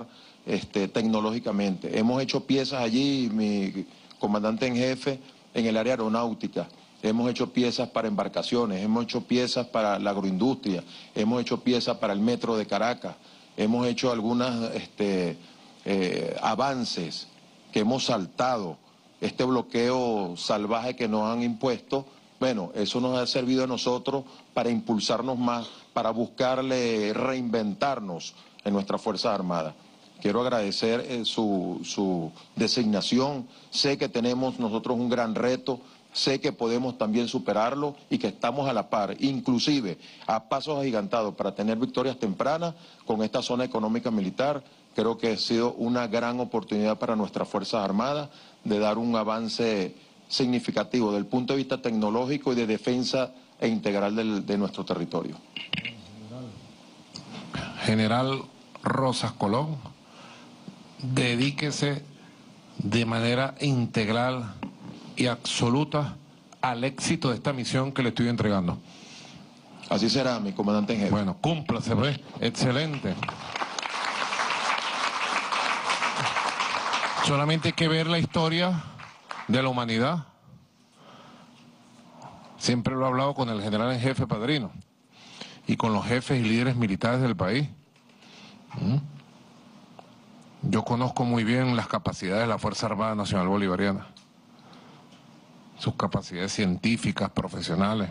[SPEAKER 9] tecnológicamente. Hemos hecho piezas allí, mi comandante en jefe, en el área aeronáutica. hemos hecho piezas para embarcaciones, hemos hecho piezas para la agroindustria, hemos hecho piezas para el metro de Caracas, hemos hecho algunos avances que hemos saltado, este bloqueo salvaje que nos han impuesto. Bueno, eso nos ha servido a nosotros para impulsarnos más, para buscarle reinventarnos en nuestras Fuerzas Armadas. Quiero agradecer su designación. Sé que tenemos nosotros un gran reto, sé que podemos también superarlo y que estamos a la par, inclusive a pasos agigantados para tener victorias tempranas con esta zona económica militar. Creo que ha sido una gran oportunidad para nuestras Fuerzas Armadas de dar un avance significativo desde el punto de vista tecnológico y de defensa e integral de nuestro territorio.
[SPEAKER 5] General Rosas Colón, dedíquese de manera integral y absoluta al éxito de esta misión que le estoy entregando.
[SPEAKER 9] Así será, mi comandante en jefe.
[SPEAKER 5] Bueno, cúmplase, pues. Excelente. Solamente hay que ver la historia de la humanidad. Siempre lo he hablado con el general en jefe Padrino y con los jefes y líderes militares del país. Yo conozco muy bien las capacidades de la Fuerza Armada Nacional Bolivariana, sus capacidades científicas, profesionales.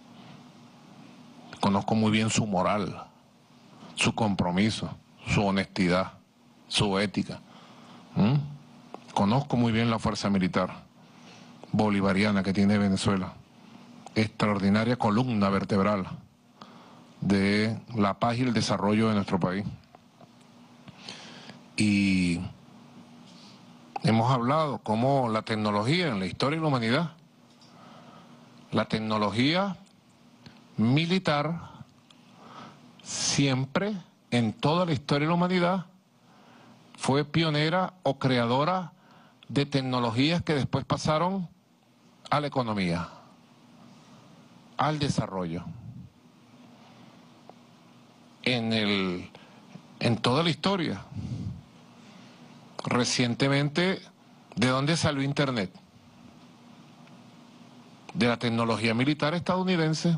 [SPEAKER 5] Conozco muy bien su moral, su compromiso, su honestidad, su ética. Conozco muy bien la fuerza militar bolivariana que tiene Venezuela. Extraordinaria columna vertebral de la paz y el desarrollo de nuestro país. Y hemos hablado cómo la tecnología en la historia de la humanidad, la tecnología militar siempre en toda la historia de la humanidad fue pionera o creadora de tecnologías que después pasaron a la economía, al desarrollo. En toda la historia. Recientemente, ¿de dónde salió Internet? De la tecnología militar estadounidense.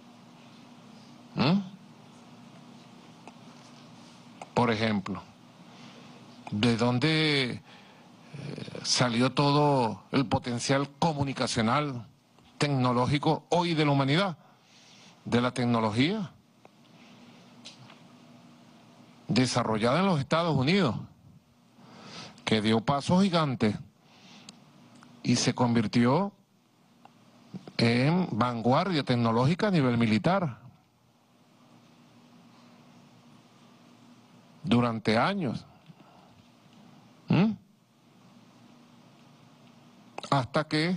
[SPEAKER 5] Por ejemplo, ¿de dónde salió todo el potencial comunicacional, tecnológico hoy de la humanidad? De la tecnología desarrollada en los Estados Unidos, que dio pasos gigantes y se convirtió en vanguardia tecnológica a nivel militar. Durante años. Hasta que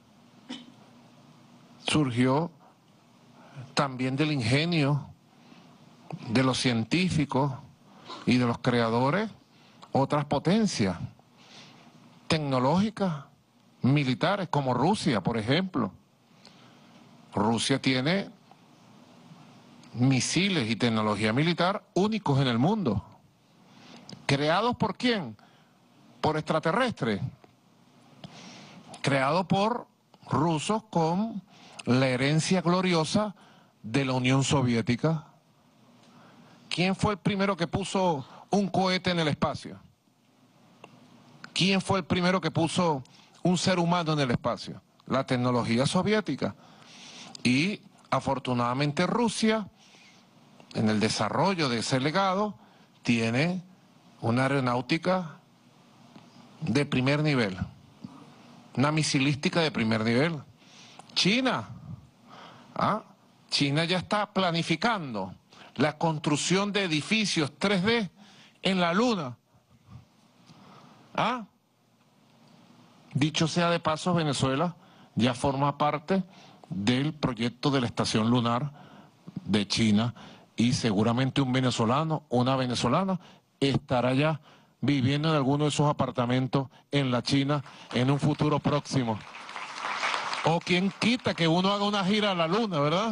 [SPEAKER 5] surgió también del ingenio de los científicos y de los creadores otras potencias tecnológicas, militares, como Rusia, por ejemplo. Rusia tiene misiles y tecnología militar únicos en el mundo. ¿Creados por quién? Por extraterrestres. Creados por rusos con la herencia gloriosa de la Unión Soviética. ¿Quién fue el primero que puso un cohete en el espacio? ¿Quién fue el primero que puso un ser humano en el espacio? La tecnología soviética. Y afortunadamente Rusia, en el desarrollo de ese legado, tiene una aeronáutica de primer nivel, una misilística de primer nivel. China, China ya está planificando la construcción de edificios 3D en la Luna. Dicho sea de paso, Venezuela ya forma parte del proyecto de la estación lunar de China y seguramente un venezolano o una venezolana estará ya viviendo en alguno de esos apartamentos en la China en un futuro próximo. O quien quita que uno haga una gira a la Luna, ¿verdad?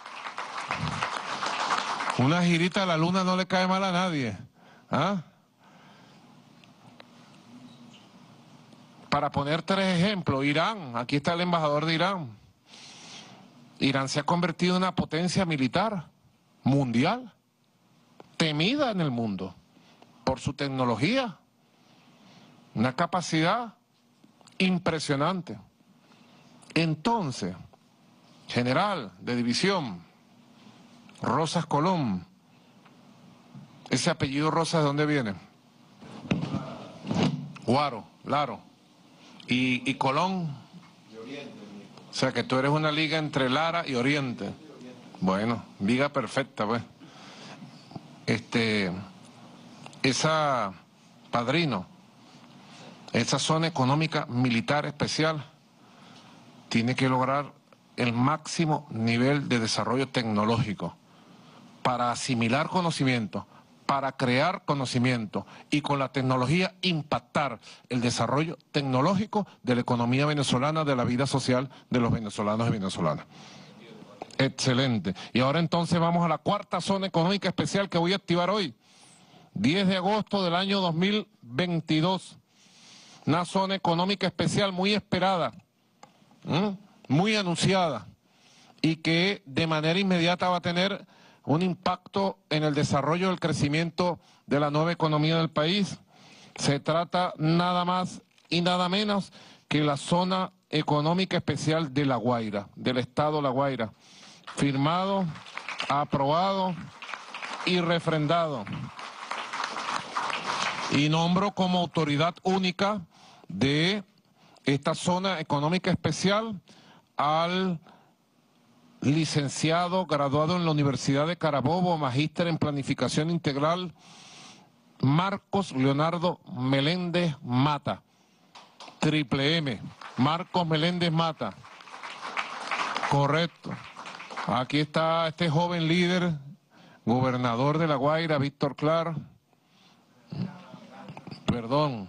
[SPEAKER 5] Una girita a la Luna no le cae mal a nadie. Para poner 3 ejemplos, Irán, aquí está el embajador de Irán. Irán se ha convertido en una potencia militar mundial, temida en el mundo por su tecnología, una capacidad impresionante. Entonces, general de división, Rosas Colón, ese apellido Rosas, ¿de dónde viene? Guaro, Laro. Y Colón, o sea que tú eres una liga entre Lara y Oriente. Bueno, liga perfecta, pues. Esa, padrino, esa zona económica militar especial tiene que lograr el máximo nivel de desarrollo tecnológico para asimilar conocimiento, para crear conocimiento y con la tecnología impactar el desarrollo tecnológico de la economía venezolana, de la vida social de los venezolanos y venezolanas. Excelente. Y ahora entonces vamos a la cuarta zona económica especial que voy a activar hoy, 10 de agosto del año 2022. Una zona económica especial muy esperada, muy anunciada y que de manera inmediata va a tener un impacto en el desarrollo del crecimiento de la nueva economía del país. Se trata nada más y nada menos que la zona económica especial de La Guaira, del estado La Guaira, firmado, aprobado y refrendado. Y nombro como autoridad única de esta zona económica especial al licenciado graduado en la Universidad de Carabobo, magíster en planificación integral, Marcos Leonardo Meléndez Mata, triple M, Marcos Meléndez Mata. Correcto. Aquí está este joven líder, gobernador de La Guaira, Víctor Clark. Perdón.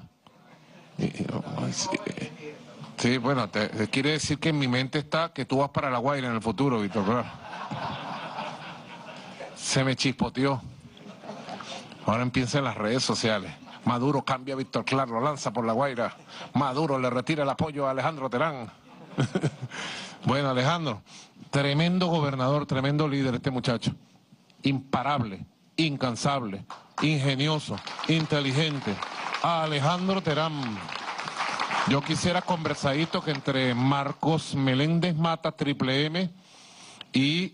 [SPEAKER 5] Sí, bueno, quiere decir que en mi mente está que tú vas para La Guaira en el futuro, Víctor Clark. Se me chispoteó. Ahora empiezan las redes sociales. Maduro cambia a Víctor Clark, lo lanza por La Guaira. Maduro le retira el apoyo a Alejandro Terán. Bueno, Alejandro, tremendo gobernador, tremendo líder este muchacho. Imparable, incansable, ingenioso, inteligente. Alejandro Terán. Yo quisiera conversadito que entre Marcos Meléndez Mata, triple M, y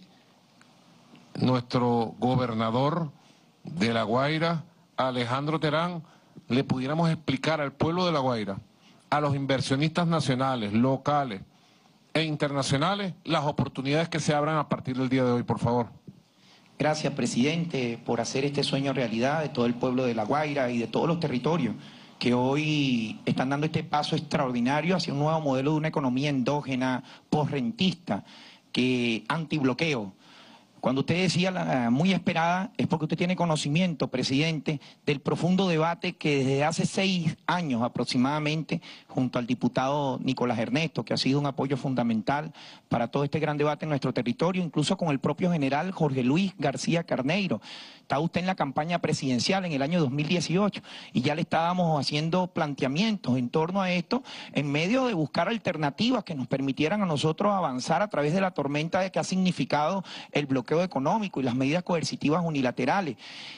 [SPEAKER 5] nuestro gobernador de La Guaira, Alejandro Terán, le pudiéramos explicar al pueblo de La Guaira, a los inversionistas nacionales, locales e internacionales, las oportunidades que se abran a partir del día de hoy, por favor.
[SPEAKER 10] Gracias, presidente, por hacer este sueño realidad de todo el pueblo de La Guaira y de todos los territorios que hoy están dando este paso extraordinario hacia un nuevo modelo de una economía endógena, posrentista, que antibloqueo. Cuando usted decía la muy esperada, es porque usted tiene conocimiento, presidente, del profundo debate que desde hace 6 años aproximadamente, junto al diputado Nicolás Ernesto, que ha sido un apoyo fundamental para todo este gran debate en nuestro territorio, incluso con el propio general Jorge Luis García Carneiro. Está usted en la campaña presidencial en el año 2018 y ya le estábamos haciendo planteamientos en torno a esto, en medio de buscar alternativas que nos permitieran a nosotros avanzar a través de la tormenta que ha significado el bloqueo económico y las medidas coercitivas unilaterales.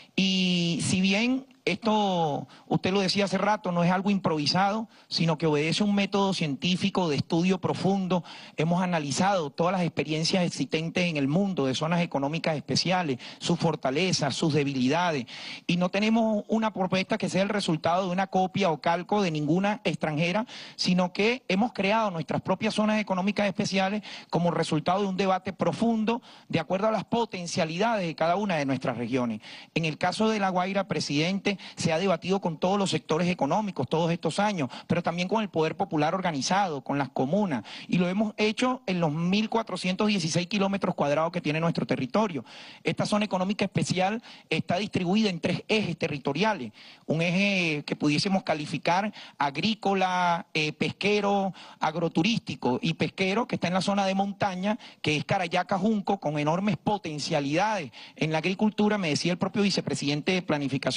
[SPEAKER 10] Y si bien esto, usted lo decía hace rato, no es algo improvisado, sino que obedece a un método científico de estudio profundo. Hemos analizado todas las experiencias existentes en el mundo de zonas económicas especiales, sus fortalezas, sus debilidades, y no tenemos una propuesta que sea el resultado de una copia o calco de ninguna extranjera, sino que hemos creado nuestras propias zonas económicas especiales como resultado de un debate profundo de acuerdo a las potencialidades de cada una de nuestras regiones. En el caso de La Guaira, presidente, se ha debatido con todos los sectores económicos todos estos años, pero también con el poder popular organizado, con las comunas, y lo hemos hecho en los 1.416 kilómetros cuadrados que tiene nuestro territorio. Esta zona económica especial está distribuida en 3 ejes territoriales, un eje que pudiésemos calificar agrícola, pesquero, agroturístico, y pesquero que está en la zona de montaña, que es Carayaca Junco, con enormes potencialidades en la agricultura. Me decía el propio vicepresidente de Planificación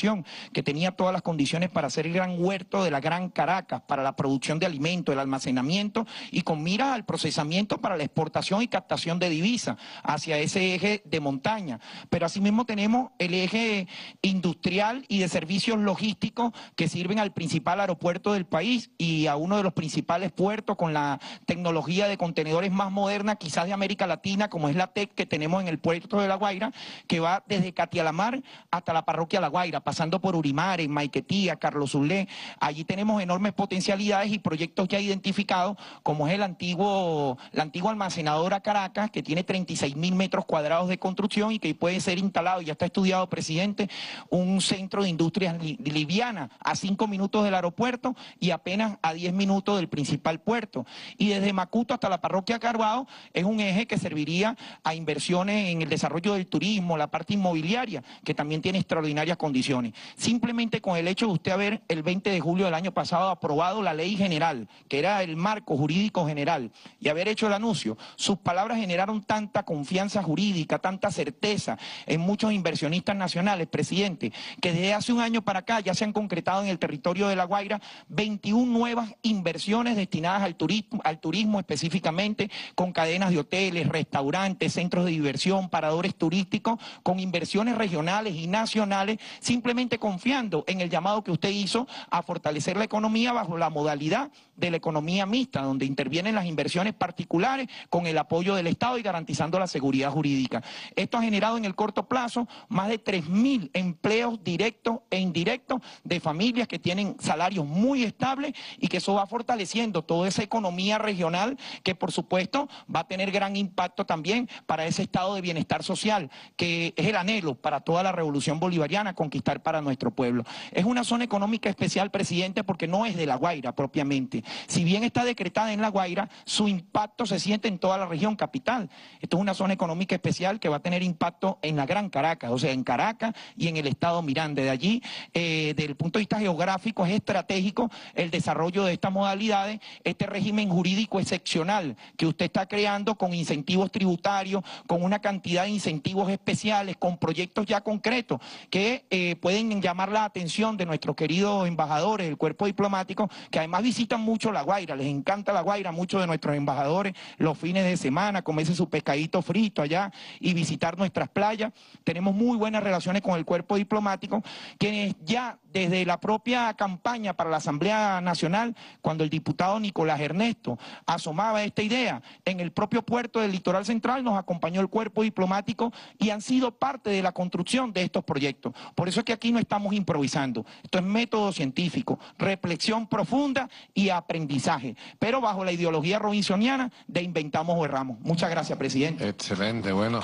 [SPEAKER 10] que tenía todas las condiciones para ser el gran huerto de la Gran Caracas, para la producción de alimentos, el almacenamiento y con miras al procesamiento para la exportación y captación de divisas hacia ese eje de montaña. Pero asimismo tenemos el eje industrial y de servicios logísticos que sirven al principal aeropuerto del país y a uno de los principales puertos con la tecnología de contenedores más moderna quizás de América Latina, como es la TEC que tenemos en el puerto de La Guaira, que va desde Catialamar hasta la parroquia La Guaira, pasando por Urimares, Maiquetía, Carlos Zulé. Allí tenemos enormes potencialidades y proyectos ya identificados, como es la antigua almacenadora Caracas, que tiene 36.000 metros cuadrados de construcción y que puede ser instalado, ya está estudiado, presidente, un centro de industrias liviana a 5 minutos del aeropuerto y apenas a 10 minutos del principal puerto. Y desde Macuto hasta la parroquia Carbao es un eje que serviría a inversiones en el desarrollo del turismo, la parte inmobiliaria, que también tiene extraordinarias condiciones. Simplemente con el hecho de usted haber el 20 de julio del año pasado aprobado la ley general, que era el marco jurídico general, y haber hecho el anuncio, sus palabras generaron tanta confianza jurídica, tanta certeza en muchos inversionistas nacionales, presidente, que desde hace un año para acá ya se han concretado en el territorio de La Guaira 21 nuevas inversiones destinadas al turismo específicamente, con cadenas de hoteles, restaurantes, centros de diversión, paradores turísticos, con inversiones regionales y nacionales, simplemente confiando en el llamado que usted hizo a fortalecer la economía bajo la modalidad de la economía mixta, donde intervienen las inversiones particulares con el apoyo del Estado y garantizando la seguridad jurídica. Esto ha generado en el corto plazo más de 3.000 empleos directos e indirectos de familias que tienen salarios muy estables y que eso va fortaleciendo toda esa economía regional que por supuesto va a tener gran impacto también para ese estado de bienestar social que es el anhelo para toda la revolución bolivariana conquistar para nuestro pueblo. Es una zona económica especial, presidente, porque no es de La Guaira propiamente. Si bien está decretada en La Guaira, su impacto se siente en toda la región capital. Esto es una zona económica especial que va a tener impacto en la Gran Caracas, o sea, en Caracas y en el estado Miranda. De allí, desde el punto de vista geográfico, es estratégico el desarrollo de estas modalidades, este régimen jurídico excepcional que usted está creando con incentivos tributarios, con una cantidad de incentivos especiales, con proyectos ya concretos que pueden llamar la atención de nuestros queridos embajadores del cuerpo diplomático, que además visitan mucho La Guaira, les encanta La Guaira, muchos de nuestros embajadores los fines de semana, comerse su pescadito frito allá y visitar nuestras playas. Tenemos muy buenas relaciones con el cuerpo diplomático, quienes ya desde la propia campaña para la Asamblea Nacional, cuando el diputado Nicolás Ernesto asomaba esta idea, en el propio puerto del Litoral Central nos acompañó el cuerpo diplomático y han sido parte de la construcción de estos proyectos. Por eso es que aquí no estamos improvisando, esto es método científico, reflexión profunda y aprendizaje, pero bajo la ideología robinsoniana de inventamos o erramos. Muchas gracias, presidente.
[SPEAKER 5] Excelente, bueno,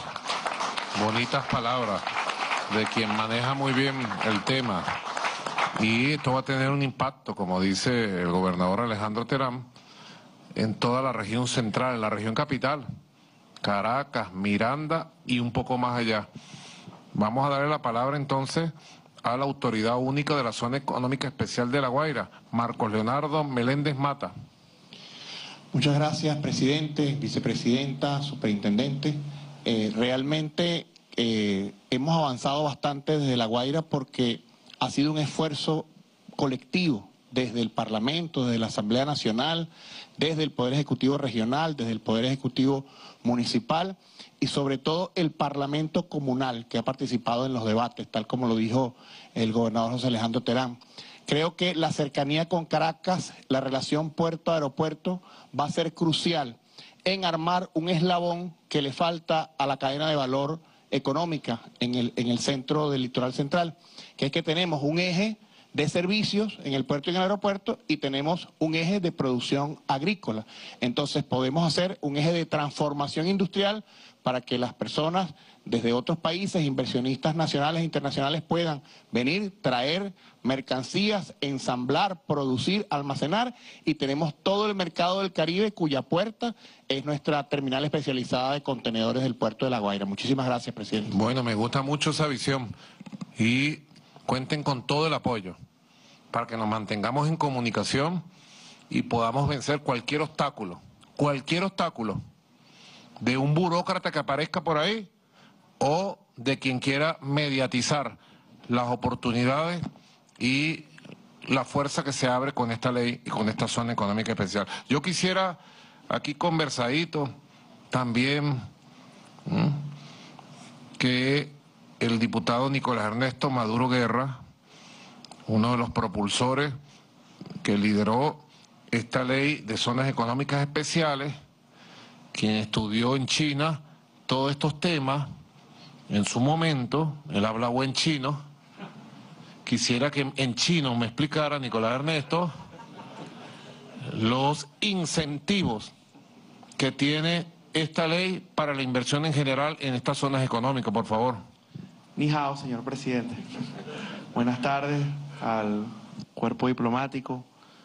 [SPEAKER 5] bonitas palabras de quien maneja muy bien el tema. Y esto va a tener un impacto, como dice el gobernador Alejandro Terán, en toda la región central, en la región capital, Caracas, Miranda y un poco más allá. Vamos a darle la palabra entonces a la autoridad única de la Zona Económica Especial de La Guaira, Marcos Leonardo Meléndez Mata.
[SPEAKER 2] Muchas gracias, presidente, vicepresidenta, superintendente. Realmente hemos avanzado bastante desde La Guaira porque ha sido un esfuerzo colectivo desde el Parlamento, desde la Asamblea Nacional, desde el Poder Ejecutivo Regional, desde el Poder Ejecutivo Municipal y sobre todo el Parlamento Comunal que ha participado en los debates, tal como lo dijo el gobernador José Alejandro Terán. Creo que la cercanía con Caracas, la relación puerto-aeropuerto va a ser crucial en armar un eslabón que le falta a la cadena de valor económica en el centro del litoral central, que es que tenemos un eje de servicios en el puerto y en el aeropuerto y tenemos un eje de producción agrícola. Entonces podemos hacer un eje de transformación industrial para que las personas desde otros países, inversionistas nacionales e internacionales puedan venir, traer mercancías, ensamblar, producir, almacenar y tenemos todo el mercado del Caribe cuya puerta es nuestra terminal especializada de contenedores del puerto de La Guaira. Muchísimas gracias, presidente.
[SPEAKER 5] Bueno, me gusta mucho esa visión y cuenten con todo el apoyo para que nos mantengamos en comunicación y podamos vencer cualquier obstáculo de un burócrata que aparezca por ahí, 'o de quien quiera mediatizar las oportunidades y la fuerza que se abre con esta ley y con esta zona económica especial. Yo quisiera, aquí conversadito, también que el diputado Nicolás Ernesto Maduro Guerra, uno de los propulsores que lideró esta ley de zonas económicas especiales, quien estudió en China todos estos temas, en su momento, él habla buen chino, quisiera que en chino me explicara, Nicolás Ernesto, los incentivos que tiene esta ley para la inversión en general en estas zonas económicas, por favor.
[SPEAKER 11] Ni hao, señor presidente. Buenas tardes al cuerpo diplomático,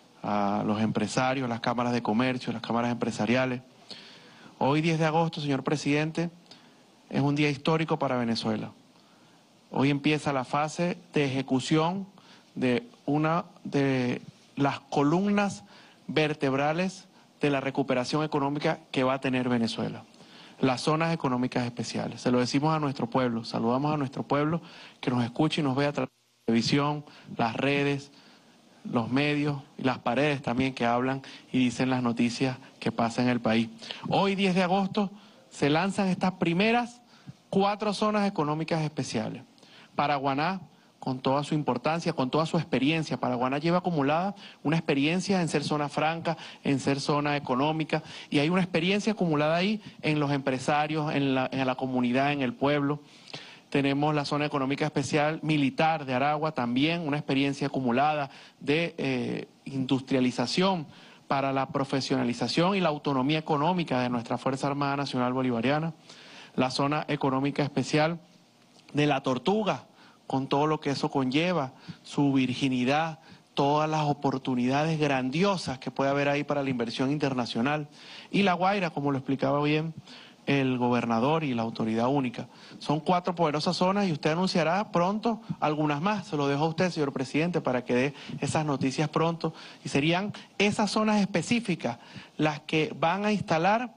[SPEAKER 11] a los empresarios, las cámaras de comercio, las cámaras empresariales. Hoy, 10 de agosto, señor presidente, es un día histórico para Venezuela. Hoy empieza la fase de ejecución de una de las columnas vertebrales de la recuperación económica que va a tener Venezuela. Las zonas económicas especiales. Se lo decimos a nuestro pueblo, saludamos a nuestro pueblo que nos escuche y nos vea a través de la televisión, las redes, los medios y las paredes también que hablan y dicen las noticias que pasan en el país. Hoy, 10 de agosto, se lanzan estas primeras 4 zonas económicas especiales. Paraguaná, con toda su importancia, con toda su experiencia. Paraguaná lleva acumulada una experiencia en ser zona franca, en ser zona económica, y hay una experiencia acumulada ahí en los empresarios, en la comunidad, en el pueblo. Tenemos la zona económica especial militar de Aragua, también una experiencia acumulada de industrialización para la profesionalización y la autonomía económica de nuestra Fuerza Armada Nacional Bolivariana. La zona económica especial de la Tortuga, con todo lo que eso conlleva, su virginidad, todas las oportunidades grandiosas que puede haber ahí para la inversión internacional. Y La Guaira, como lo explicaba bien el gobernador y la autoridad única. Son 4 poderosas zonas y usted anunciará pronto algunas más. Se lo dejo a usted, señor presidente, para que dé esas noticias pronto. Y serían esas zonas específicas las que van a instalar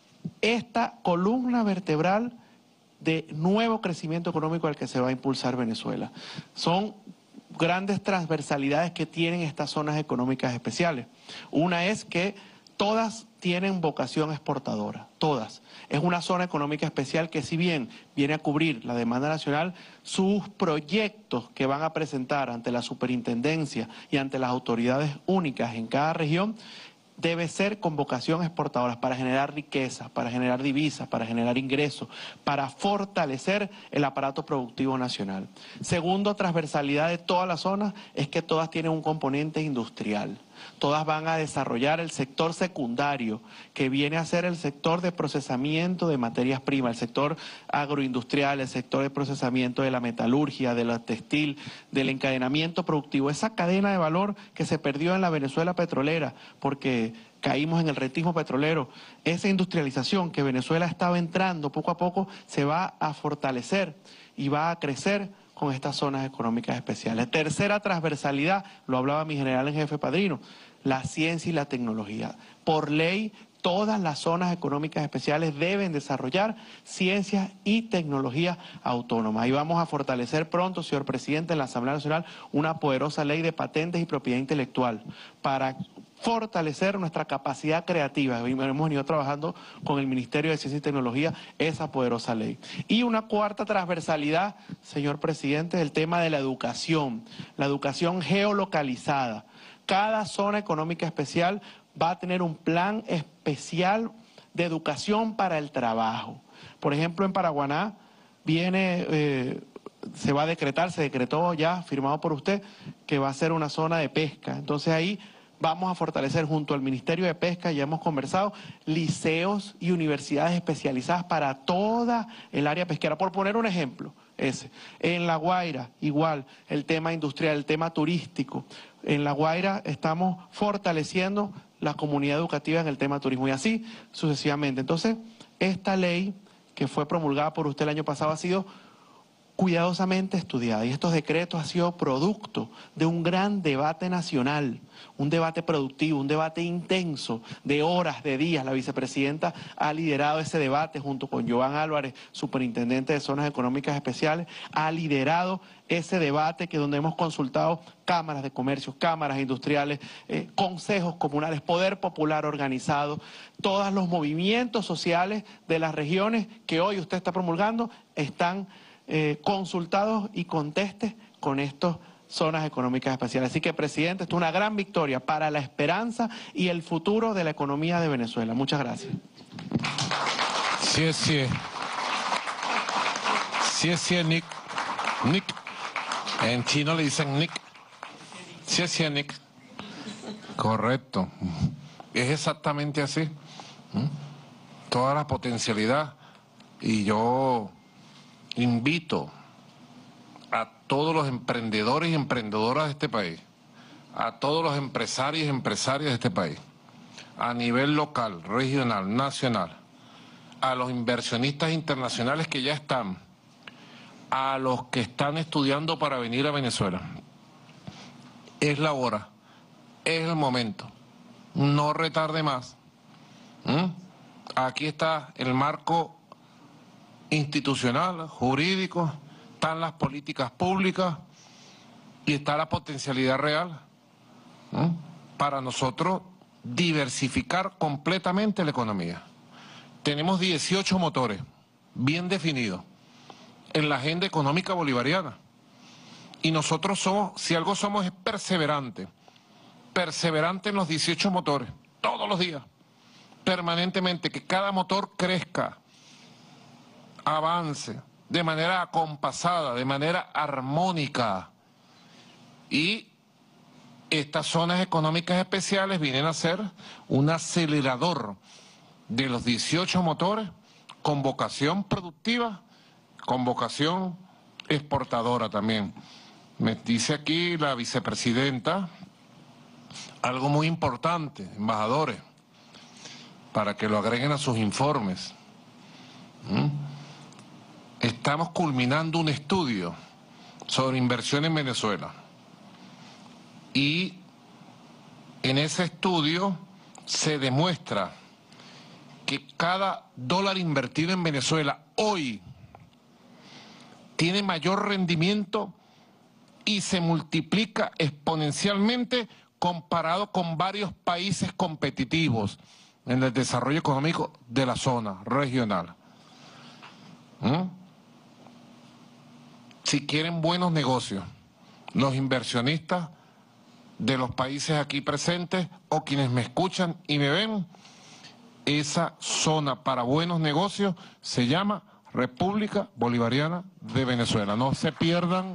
[SPEAKER 11] esta columna vertebral de nuevo crecimiento económico al que se va a impulsar Venezuela. Son grandes transversalidades que tienen estas zonas económicas especiales. Una es que todas tienen vocación exportadora, todas. Es una zona económica especial que, si bien viene a cubrir la demanda nacional, sus proyectos que van a presentar ante la superintendencia y ante las autoridades únicas en cada región debe ser con vocación exportadora para generar riqueza, para generar divisas, para generar ingresos, para fortalecer el aparato productivo nacional. Segundo, transversalidad de todas las zonas es que todas tienen un componente industrial. Todas van a desarrollar el sector secundario, que viene a ser el sector de procesamiento de materias primas, el sector agroindustrial, el sector de procesamiento de la metalurgia, de la textil, del encadenamiento productivo. Esa cadena de valor que se perdió en la Venezuela petrolera, porque caímos en el rentismo petrolero. Esa industrialización que Venezuela estaba entrando poco a poco se va a fortalecer y va a crecer con estas zonas económicas especiales. Tercera transversalidad, lo hablaba mi general en jefe padrino, la ciencia y la tecnología. Por ley, todas las zonas económicas especiales deben desarrollar ciencias y tecnología autónoma. Y vamos a fortalecer pronto, señor presidente, en la Asamblea Nacional, una poderosa ley de patentes y propiedad intelectual para fortalecer nuestra capacidad creativa. Hemos venido trabajando con el Ministerio de Ciencia y Tecnología esa poderosa ley. Y una cuarta transversalidad, señor presidente, el tema de la educación geolocalizada. Cada zona económica especial va a tener un plan especial de educación para el trabajo. Por ejemplo, en Paraguaná se va a decretar, se decretó ya, firmado por usted, que va a ser una zona de pesca. Entonces ahí vamos a fortalecer junto al Ministerio de Pesca, ya hemos conversado, liceos y universidades especializadas para toda el área pesquera. Por poner un ejemplo, ese. En La Guaira, igual, el tema industrial, el tema turístico. En La Guaira estamos fortaleciendo la comunidad educativa en el tema turismo y así sucesivamente. Entonces, esta ley que fue promulgada por usted el año pasado ha sido cuidadosamente estudiada, y estos decretos han sido producto de un gran debate nacional, un debate productivo, un debate intenso de horas, de días. La vicepresidenta ha liderado ese debate junto con Joan Álvarez, superintendente de Zonas Económicas Especiales, ha liderado ese debate que donde hemos consultado cámaras de comercio, cámaras industriales, consejos comunales, poder popular organizado, todos los movimientos sociales de las regiones que hoy usted está promulgando están consultados y contestes con estos zonas económicas especiales. Así que, presidente, esto es una gran victoria para la esperanza y el futuro de la economía de Venezuela. Muchas gracias.
[SPEAKER 5] Sí, Nick. Nick. En chino le dicen Nick. Sí, Nick. Correcto. Es exactamente así. Toda la potencialidad. Y yo invito a todos los emprendedores y emprendedoras de este país, a todos los empresarios y empresarias de este país, a nivel local, regional, nacional, a los inversionistas internacionales que ya están, a los que están estudiando para venir a Venezuela. Es la hora, es el momento, no retarde más. Aquí está el marco institucional, jurídico, están las políticas públicas y está la potencialidad real para nosotros diversificar completamente la economía. Tenemos 18 motores bien definidos en la agenda económica bolivariana y nosotros somos, si algo somos, es perseverante en los 18 motores, todos los días, permanentemente, que cada motor crezca, avance de manera acompasada, de manera armónica. Y estas zonas económicas especiales vienen a ser un acelerador de los 18 motores con vocación productiva, con vocación exportadora también. Me dice aquí la vicepresidenta algo muy importante, embajadores, para que lo agreguen a sus informes. Estamos culminando un estudio sobre inversión en Venezuela y en ese estudio se demuestra que cada dólar invertido en Venezuela hoy tiene mayor rendimiento y se multiplica exponencialmente comparado con varios países competitivos en el desarrollo económico de la zona regional. Si quieren buenos negocios, los inversionistas de los países aquí presentes o quienes me escuchan y me ven, esa zona para buenos negocios se llama República Bolivariana de Venezuela. No se pierdan,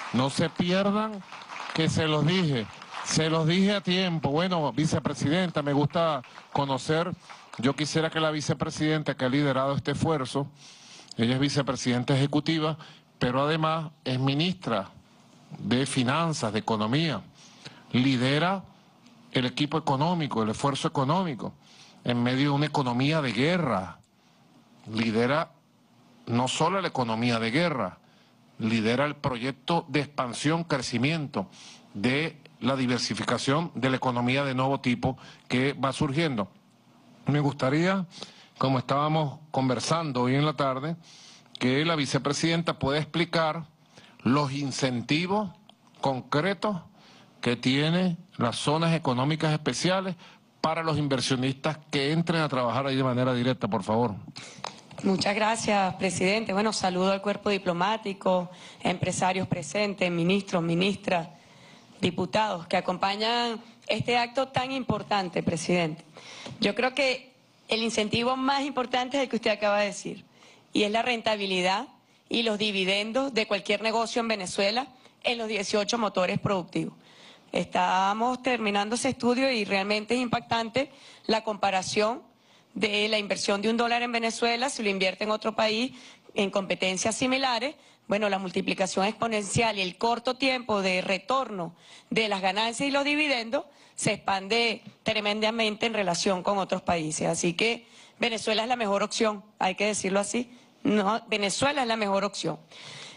[SPEAKER 5] que se los dije a tiempo. Bueno, vicepresidenta, me gusta conocer, yo quisiera que la vicepresidenta que ha liderado este esfuerzo, ella es vicepresidenta ejecutiva, pero además es ministra de Finanzas, de Economía, lidera el equipo económico, el esfuerzo económico, en medio de una economía de guerra, lidera no solo la economía de guerra, lidera el proyecto de expansión, crecimiento, de la diversificación de la economía de nuevo tipo que va surgiendo. Me gustaría, como estábamos conversando hoy en la tarde, que la vicepresidenta pueda explicar los incentivos concretos que tiene las zonas económicas especiales para los inversionistas que entren a trabajar ahí de manera directa, por favor.
[SPEAKER 12] Muchas gracias, presidente. Bueno, saludo al cuerpo diplomático, empresarios presentes, ministros, ministras, diputados que acompañan este acto tan importante, presidente. Yo creo que el incentivo más importante es el que usted acaba de decir, y es la rentabilidad y los dividendos de cualquier negocio en Venezuela en los 18 motores productivos. Estamos terminando ese estudio y realmente es impactante la comparación de la inversión de $1 en Venezuela, si lo invierte en otro país en competencias similares. Bueno, la multiplicación exponencial y el corto tiempo de retorno de las ganancias y los dividendos se expande tremendamente en relación con otros países. Así que Venezuela es la mejor opción, hay que decirlo así. No, Venezuela es la mejor opción.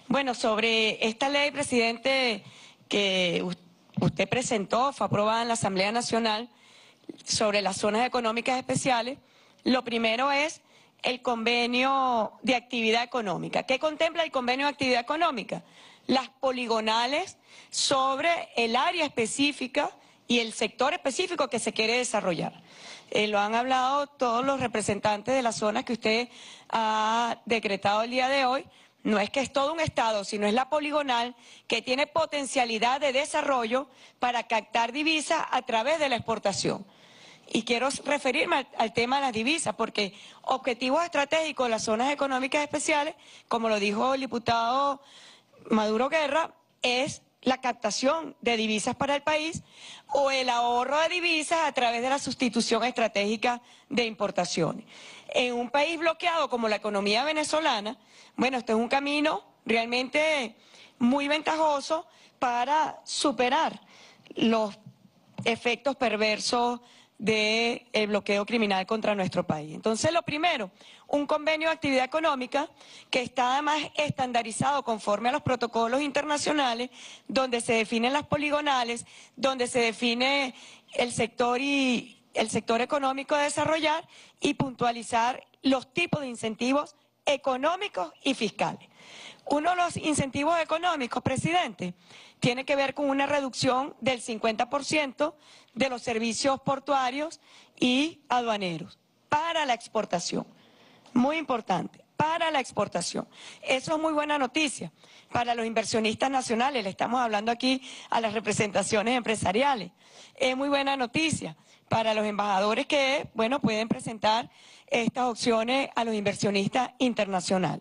[SPEAKER 12] Bueno, sobre esta ley, presidente, que usted presentó, fue aprobada en la Asamblea Nacional, sobre las zonas económicas especiales, lo primero es el convenio de actividad económica. ¿Qué contempla el convenio de actividad económica? Las poligonales sobre el área específica y el sector específico que se quiere desarrollar. Lo han hablado todos los representantes de las zonas que usted ha decretado el día de hoy. No es que es todo un estado, sino es la poligonal que tiene potencialidad de desarrollo para captar divisas a través de la exportación. Y quiero referirme al tema de las divisas, porque objetivos estratégicos de las zonas económicas especiales, como lo dijo el diputado Maduro Guerra, es la captación de divisas para el país o el ahorro de divisas a través de la sustitución estratégica de importaciones. En un país bloqueado como la economía venezolana, bueno, este es un camino realmente muy ventajoso para superar los efectos perversos del bloqueo criminal contra nuestro país. Entonces, lo primero, un convenio de actividad económica que está además estandarizado conforme a los protocolos internacionales, donde se definen las poligonales, donde se define el sector económico a desarrollar y puntualizar los tipos de incentivos económicos y fiscales. Uno de los incentivos económicos, presidente, tiene que ver con una reducción del 50% de los servicios portuarios y aduaneros para la exportación. Muy importante, para la exportación. Eso es muy buena noticia para los inversionistas nacionales. Le estamos hablando aquí a las representaciones empresariales. Es muy buena noticia para los embajadores que, bueno, pueden presentar estas opciones a los inversionistas internacionales.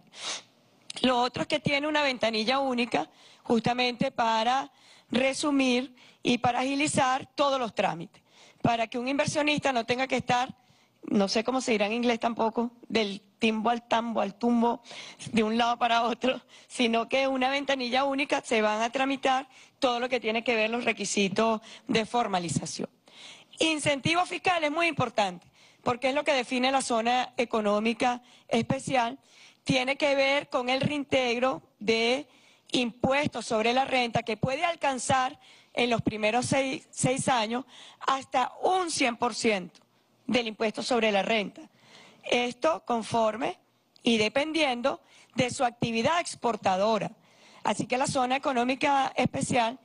[SPEAKER 12] Lo otro es que tiene una ventanilla única justamente para resumir y para agilizar todos los trámites, para que un inversionista no tenga que estar, no sé cómo se dirá en inglés tampoco, del timbo al tambo, al tumbo, de un lado para otro, sino que una ventanilla única se van a tramitar todo lo que tiene que ver los requisitos de formalización. Incentivos fiscales, muy importante, porque es lo que define la zona económica especial. Tiene que ver con el reintegro de impuestos sobre la renta que puede alcanzar en los primeros seis años hasta un 100% del impuesto sobre la renta. Esto conforme y dependiendo de su actividad exportadora. Así que la zona económica especial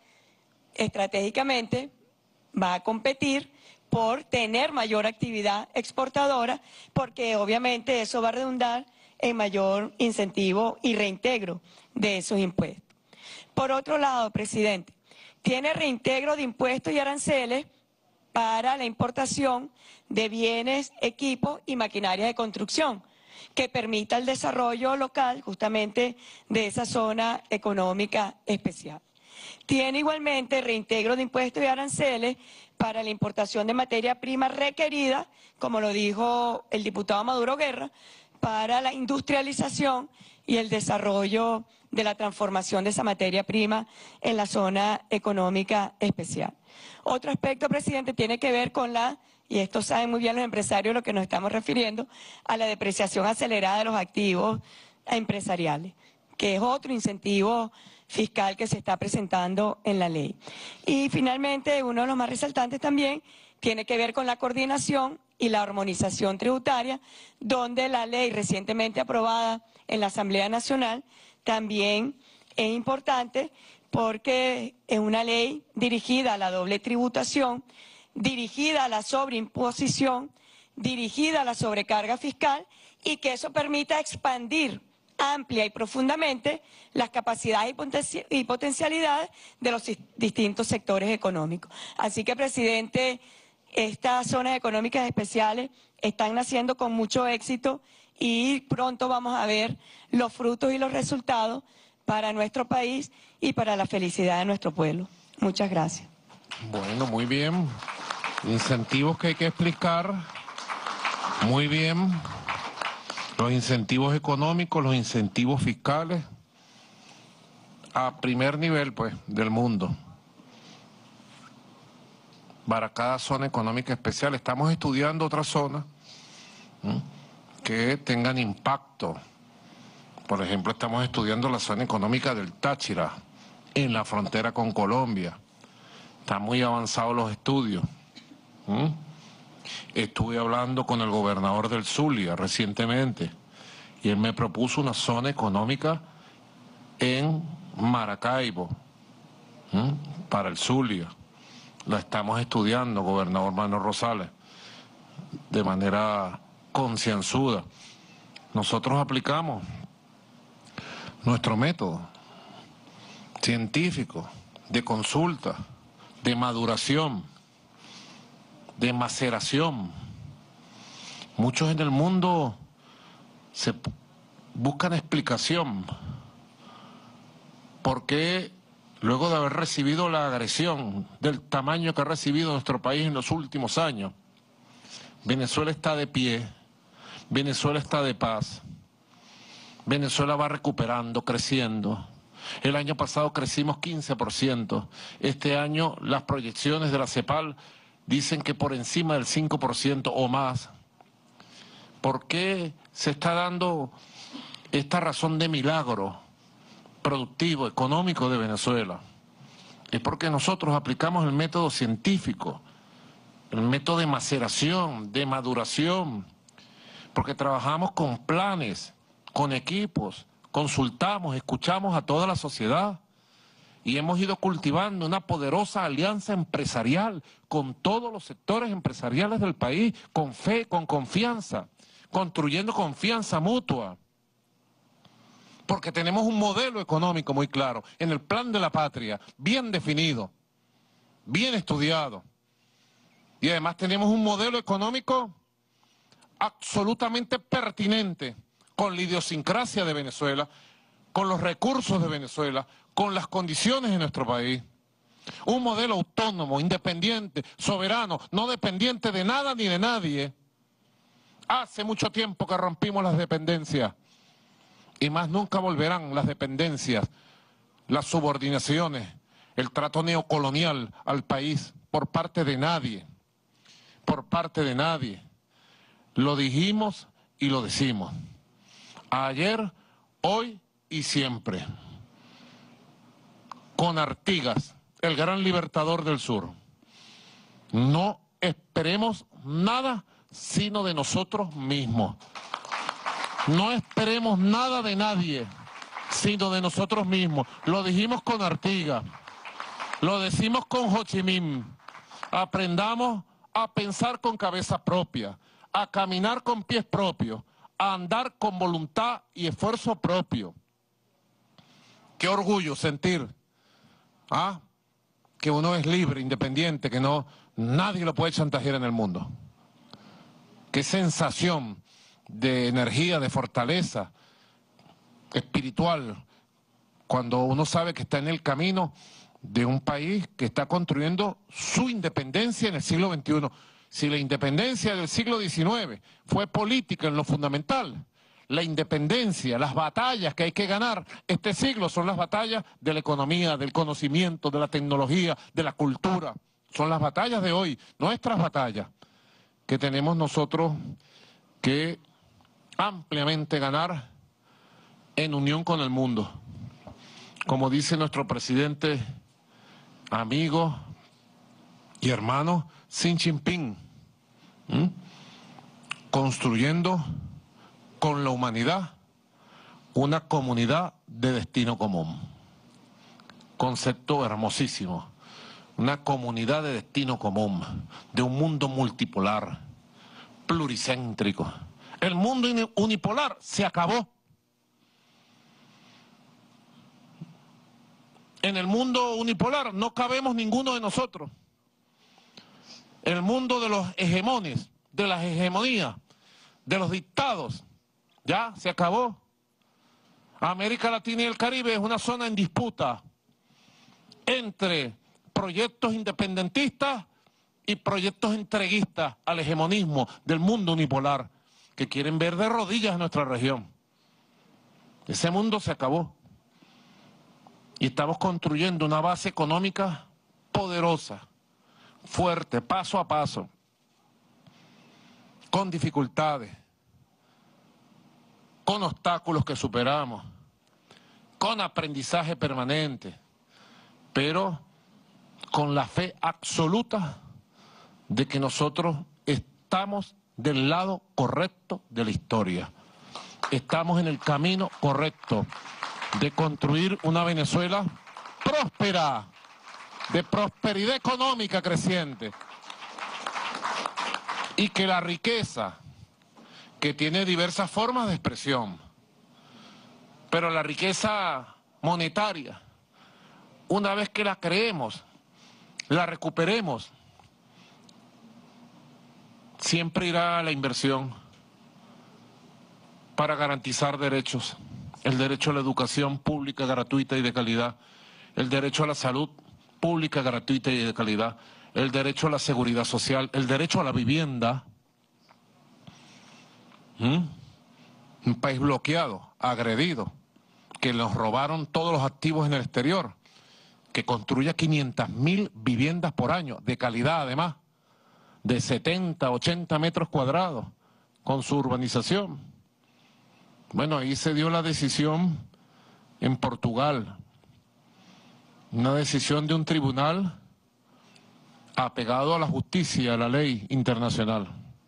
[SPEAKER 12] estratégicamente va a competir por tener mayor actividad exportadora, porque obviamente eso va a redundar en mayor incentivo y reintegro de esos impuestos. Por otro lado, presidente, tiene reintegro de impuestos y aranceles para la importación de bienes, equipos y maquinaria de construcción, que permita el desarrollo local justamente de esa zona económica especial. Tiene igualmente reintegro de impuestos y aranceles para la importación de materia prima requerida, como lo dijo el diputado Maduro Guerra, para la industrialización y el desarrollo de la transformación de esa materia prima en la zona económica especial. Otro aspecto, presidente, tiene que ver con y esto saben muy bien los empresarios a lo que nos estamos refiriendo, a la depreciación acelerada de los activos empresariales, que es otro incentivo fiscal que se está presentando en la ley. Y finalmente, uno de los más resaltantes también tiene que ver con la coordinación y la armonización tributaria, donde la ley recientemente aprobada en la Asamblea Nacional también es importante porque es una ley dirigida a la doble tributación, dirigida a la sobreimposición, dirigida a la sobrecarga fiscal y que eso permita expandir amplia y profundamente las capacidades y potencialidades de los distintos sectores económicos. Así que, presidente, estas zonas económicas especiales están naciendo con mucho éxito y pronto vamos a ver los frutos y los resultados para nuestro país y para la felicidad de nuestro pueblo. Muchas gracias.
[SPEAKER 5] Bueno, muy bien. Incentivos que hay que explicar. Muy bien. Los incentivos económicos, los incentivos fiscales a primer nivel, pues, del mundo. Para cada zona económica especial. Estamos estudiando otras zonas que tengan impacto Por ejemplo, estamos estudiando la zona económica del Táchira, en la frontera con Colombia. Están muy avanzados los estudios. Estuve hablando con el gobernador del Zulia recientemente y él me propuso una zona económica en Maracaibo, para el Zulia. La estamos estudiando, gobernador Manuel Rosales, de manera concienzuda. Nosotros aplicamos nuestro método científico de consulta, de maduración, de maceración. Muchos en el mundo se buscan explicación por qué, luego de haber recibido la agresión del tamaño que ha recibido nuestro país en los últimos años, Venezuela está de pie, Venezuela está de paz, Venezuela va recuperando, creciendo. El año pasado crecimos 15%, este año las proyecciones de la CEPAL dicen que por encima del 5% o más. ¿Por qué se está dando esta razón de milagro productivo, económico de Venezuela? Es porque nosotros aplicamos el método científico, el método de maceración, de maduración, porque trabajamos con planes, con equipos, consultamos, escuchamos a toda la sociedad y hemos ido cultivando una poderosa alianza empresarial con todos los sectores empresariales del país, con fe, con confianza, construyendo confianza mutua. Porque tenemos un modelo económico muy claro, en el plan de la patria, bien definido, bien estudiado. Y además tenemos un modelo económico absolutamente pertinente con la idiosincrasia de Venezuela, con los recursos de Venezuela, con las condiciones de nuestro país. Un modelo autónomo, independiente, soberano, no dependiente de nada ni de nadie. Hace mucho tiempo que rompimos las dependencias y más nunca volverán las dependencias, las subordinaciones, el trato neocolonial al país por parte de nadie, por parte de nadie. Lo dijimos y lo decimos. Ayer, hoy y siempre. Con Artigas, el gran libertador del sur. No esperemos nada sino de nosotros mismos. No esperemos nada de nadie, sino de nosotros mismos. Lo dijimos con Artigas, lo decimos con Ho Chi Minh. Aprendamos a pensar con cabeza propia, a caminar con pies propios, a andar con voluntad y esfuerzo propio. Qué orgullo sentir que uno es libre, independiente, que nadie lo puede chantajear en el mundo. Qué sensación de energía, de fortaleza espiritual, cuando uno sabe que está en el camino de un país que está construyendo su independencia en el siglo XXI. Si la independencia del siglo XIX fue política en lo fundamental, la independencia, las batallas que hay que ganar este siglo son las batallas de la economía, del conocimiento, de la tecnología, de la cultura. Son las batallas de hoy, nuestras batallas, que tenemos nosotros que ampliamente ganar en unión con el mundo. Como dice nuestro presidente, amigo y hermano Xi Jinping, construyendo con la humanidad una comunidad de destino común. Concepto hermosísimo. Una comunidad de destino común, de un mundo multipolar, pluricéntrico. El mundo unipolar se acabó. En el mundo unipolar no cabemos ninguno de nosotros. El mundo de los hegemones, de las hegemonías, de los dictados, ya se acabó. América Latina y el Caribe es una zona en disputa entre proyectos independentistas y proyectos entreguistas al hegemonismo del mundo unipolar, que quieren ver de rodillas a nuestra región. Ese mundo se acabó. Y estamos construyendo una base económica poderosa, fuerte, paso a paso, con dificultades, con obstáculos que superamos, con aprendizaje permanente, pero con la fe absoluta de que nosotros estamos del lado correcto de la historia. Estamos en el camino correcto de construir una Venezuela próspera, de prosperidad económica creciente, y que la riqueza, que tiene diversas formas de expresión, pero la riqueza monetaria, una vez que la creemos, la recuperemos, siempre irá a la inversión para garantizar derechos, el derecho a la educación pública, gratuita y de calidad, el derecho a la salud pública, gratuita y de calidad, el derecho a la seguridad social, el derecho a la vivienda. Un país bloqueado, agredido, que nos robaron todos los activos en el exterior, que construya 500.000 viviendas por año, de calidad además, de 70, 80 metros cuadrados, con su urbanización. Bueno, ahí se dio la decisión en Portugal, una decisión de un tribunal apegado a la justicia, a la ley internacional.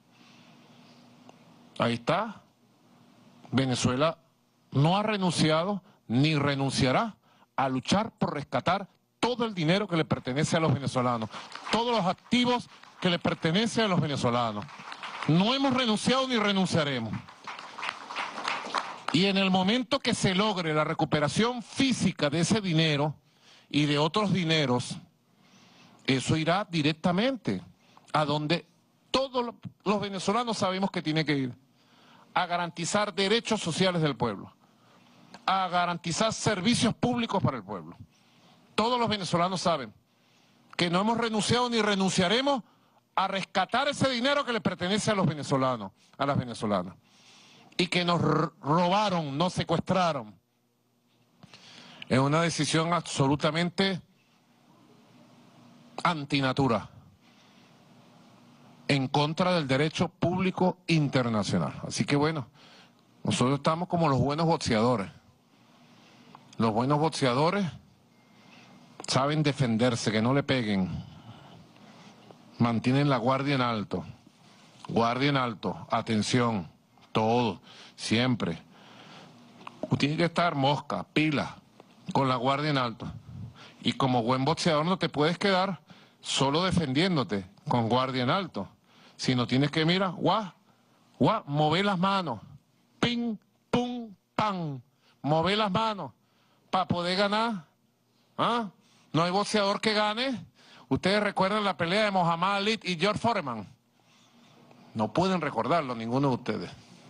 [SPEAKER 5] Ahí está. Venezuela no ha renunciado ni renunciará a luchar por rescatar todo el dinero que le pertenece a los venezolanos, todos los activos que le pertenecen a los venezolanos. No hemos renunciado ni renunciaremos. Y en el momento que se logre la recuperación física de ese dinero y de otros dineros, eso irá directamente a donde todos los venezolanos sabemos que tiene que ir, a garantizar derechos sociales del pueblo, a garantizar servicios públicos para el pueblo. Todos los venezolanos saben que no hemos renunciado ni renunciaremos a rescatar ese dinero que le pertenece a los venezolanos, a las venezolanas, y que nos robaron, nos secuestraron. Es una decisión absolutamente antinatura, en contra del derecho público internacional. Así que bueno, nosotros estamos como los buenos boxeadores. Los buenos boxeadores saben defenderse, que no le peguen. Mantienen la guardia en alto. Guardia en alto, atención, todo, siempre. Tiene que estar mosca, pila, con la guardia en alto. Y como buen boxeador no te puedes quedar solo defendiéndote con guardia en alto, sino tienes que, mira, mover las manos, ping, pum, pam, mover las manos para poder ganar. ¿Ah? No hay boxeador que gane. Ustedes recuerdan la pelea de Muhammad Ali y George Foreman. No pueden recordarlo ninguno de ustedes.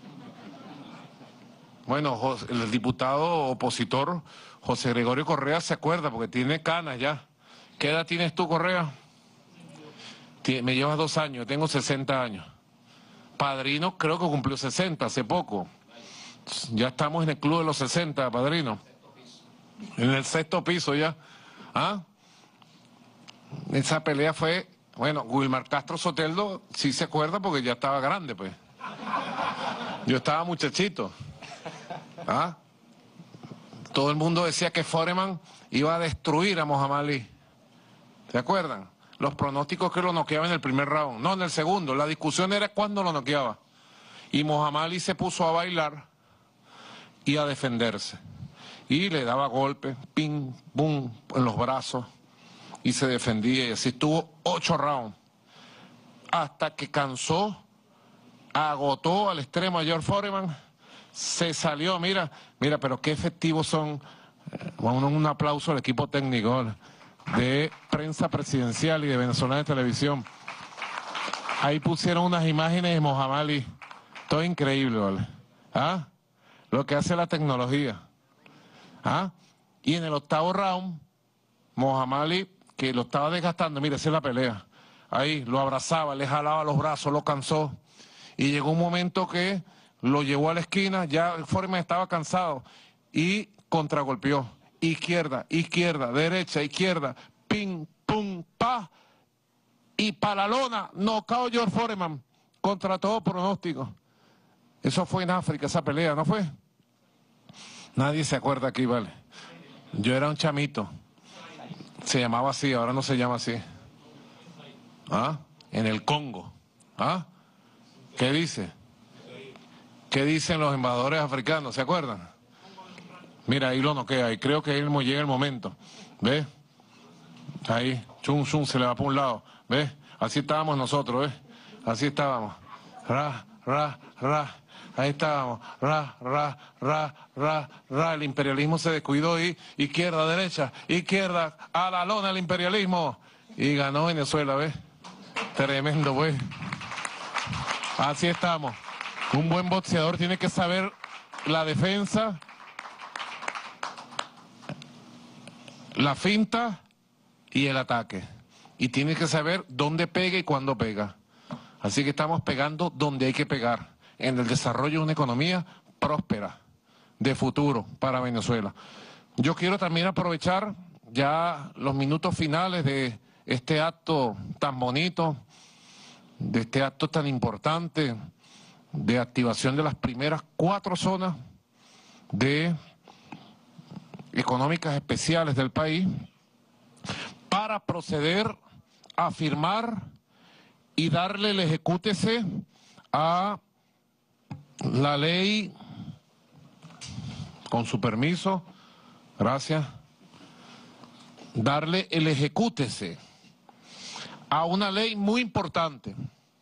[SPEAKER 5] Bueno, el diputado opositor José Gregorio Correa se acuerda porque tiene canas ya. ¿Qué edad tienes tú, Correa? Me llevas 2 años, tengo 60 años. Padrino creo que cumplió 60 hace poco. Ya estamos en el club de los 60, Padrino. En el 6º piso ya. ¿Ah? Esa pelea fue, bueno, Wilmar Castro Soteldo sí se acuerda porque ya estaba grande, pues. Yo estaba muchachito. ¿Ah? Todo el mundo decía que Foreman iba a destruir a Muhammad Ali. ¿Se acuerdan? Los pronósticos que lo noqueaba en el primer round. No, en el segundo. La discusión era cuándo lo noqueaba. Y Muhammad Ali se puso a bailar y a defenderse. Y le daba golpes, ping, boom, en los brazos. Y se defendía. Y así estuvo 8 rounds. Hasta que cansó, agotó al extremo a George Foreman. Se salió, mira, pero qué efectivos son. Un aplauso al equipo técnico de prensa presidencial y de Venezolana de Televisión. Ahí pusieron unas imágenes de Muhammad Ali. Todo increíble, ¿vale? ¿Ah? Lo que hace la tecnología. ¿Ah? Y en el 8º round, Muhammad Ali, que lo estaba desgastando, mire, esa es la pelea. Ahí, lo abrazaba, le jalaba los brazos, lo cansó. Y llegó un momento que lo llevó a la esquina, ya Foreman estaba cansado y contragolpeó. Izquierda, izquierda, derecha, izquierda, ping, pum, pa. Y para la lona, nocaut George Foreman, contra todo pronóstico. Eso fue en África, esa pelea, ¿no fue? Nadie se acuerda aquí, vale. Yo era un chamito. Se llamaba así, ahora no se llama así. ¿Ah? En el Congo. ¿Ah? ¿Qué dice? ¿Qué dicen los embajadores africanos? ¿Se acuerdan? Mira, ahí lo noquea y creo que ahí llega el momento. ¿Ves? Ahí, chum, chum, se le va por un lado. ¿Ves? Así estábamos nosotros, ¿ves? Así estábamos. Ra, ra, ra. Ahí estábamos. Ra, ra, ra, ra, ra. El imperialismo se descuidó y izquierda, derecha, izquierda, a la lona el imperialismo. Y ganó Venezuela, ¿ves? Tremendo, pues. Así estamos. Un buen boxeador tiene que saber la defensa, la finta y el ataque. Y tiene que saber dónde pega y cuándo pega. Así que estamos pegando donde hay que pegar, en el desarrollo de una economía próspera, de futuro para Venezuela. Yo quiero también aprovechar ya los minutos finales de este acto tan bonito, de este acto tan importante, de activación de las primeras 4 zonas de económicas especiales del país, para proceder a firmar y darle el ejecútese a la ley, con su permiso, gracias, darle el ejecútese a una ley muy importante,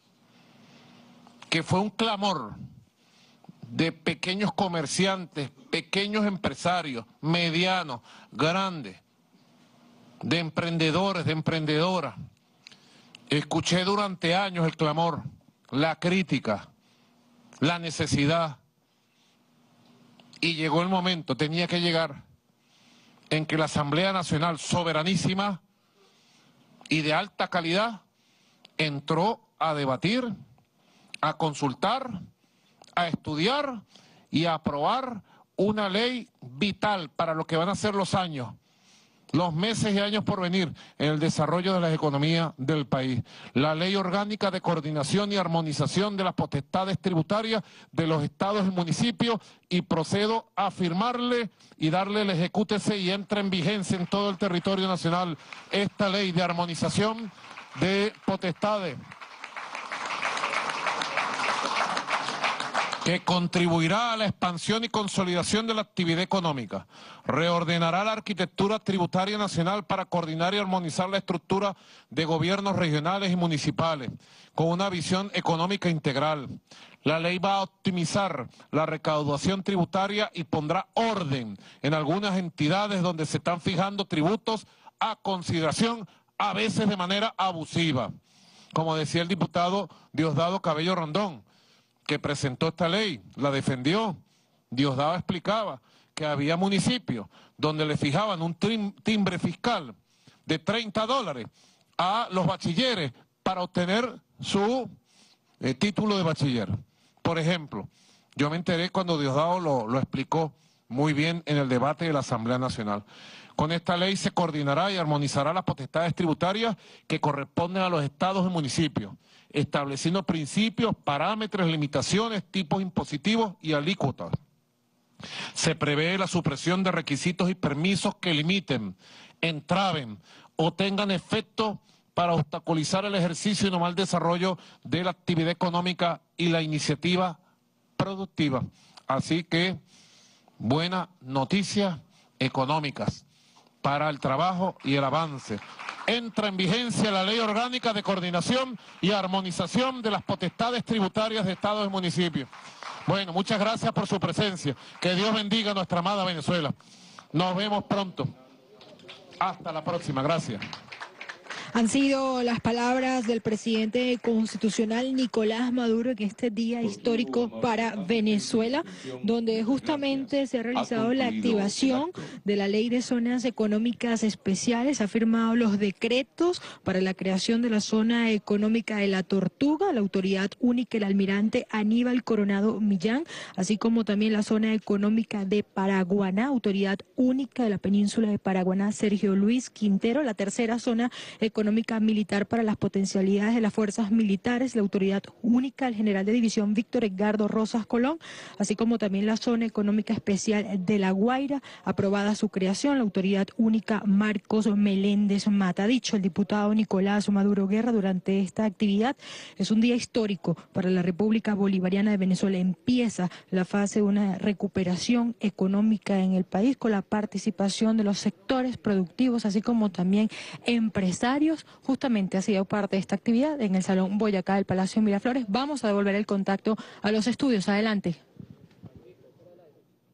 [SPEAKER 5] que fue un clamor de pequeños comerciantes, pequeños empresarios, medianos, grandes, de emprendedores, de emprendedoras. Escuché durante años el clamor, la crítica, la necesidad, y llegó el momento, tenía que llegar, en que la Asamblea Nacional, soberanísima y de alta calidad, entró a debatir, a consultar, a estudiar y a aprobar una ley vital para lo que van a ser los años, los meses y años por venir en el desarrollo de las economías del país. La Ley Orgánica de Coordinación y Armonización de las Potestades Tributarias de los Estados y Municipios, y procedo a firmarle y darle el ejecútese y entra en vigencia en todo el territorio nacional esta ley de armonización de potestades, que contribuirá a la expansión y consolidación de la actividad económica, reordenará la arquitectura tributaria nacional para coordinar y armonizar la estructura de gobiernos regionales y municipales, con una visión económica integral. La ley va a optimizar la recaudación tributaria y pondrá orden en algunas entidades donde se están fijando tributos a consideración, a veces de manera abusiva. Como decía el diputado Diosdado Cabello Rondón, que presentó esta ley, la defendió. Diosdado explicaba que había municipios donde le fijaban un timbre fiscal de $30 a los bachilleres para obtener su título de bachiller. Por ejemplo, yo me enteré cuando Diosdado lo explicó muy bien en el debate de la Asamblea Nacional. Con esta ley se coordinará y armonizará las potestades tributarias que corresponden a los estados y municipios, estableciendo principios, parámetros, limitaciones, tipos impositivos y alícuotas. Se prevé la supresión de requisitos y permisos que limiten, entraven o tengan efecto para obstaculizar el ejercicio y normal desarrollo de la actividad económica y la iniciativa productiva. Así que, buenas noticias económicas para el trabajo y el avance. Entra en vigencia la Ley Orgánica de Coordinación y Armonización de las Potestades Tributarias de Estados y Municipios. Bueno, muchas gracias por su presencia. Que Dios bendiga a nuestra amada Venezuela. Nos vemos pronto. Hasta la próxima. Gracias.
[SPEAKER 3] Han sido las palabras del presidente constitucional Nicolás Maduro en este día histórico para Venezuela, donde justamente se ha realizado la activación de la Ley de Zonas Económicas Especiales, ha firmado los decretos para la creación de la Zona Económica de la Tortuga, la Autoridad Única, el almirante Aníbal Coronado Millán, así como también la Zona Económica de Paraguaná, Autoridad Única de la Península de Paraguaná, Sergio Luis Quintero, la tercera Zona Económica económica militar para las potencialidades de las fuerzas militares, la autoridad única, el general de división Víctor Edgardo Rosas Colón, así como también la zona económica especial de La Guaira, aprobada su creación, la autoridad única Marcos Meléndez Mata. Ha dicho el diputado Nicolás Maduro Guerra durante esta actividad, es un día histórico para la República Bolivariana de Venezuela. Empieza la fase de una recuperación económica en el país con la participación de los sectores productivos, así como también empresarios. Justamente ha sido parte de esta actividad en el Salón Boyacá del Palacio Miraflores. Vamos a devolver el contacto a los estudios. Adelante.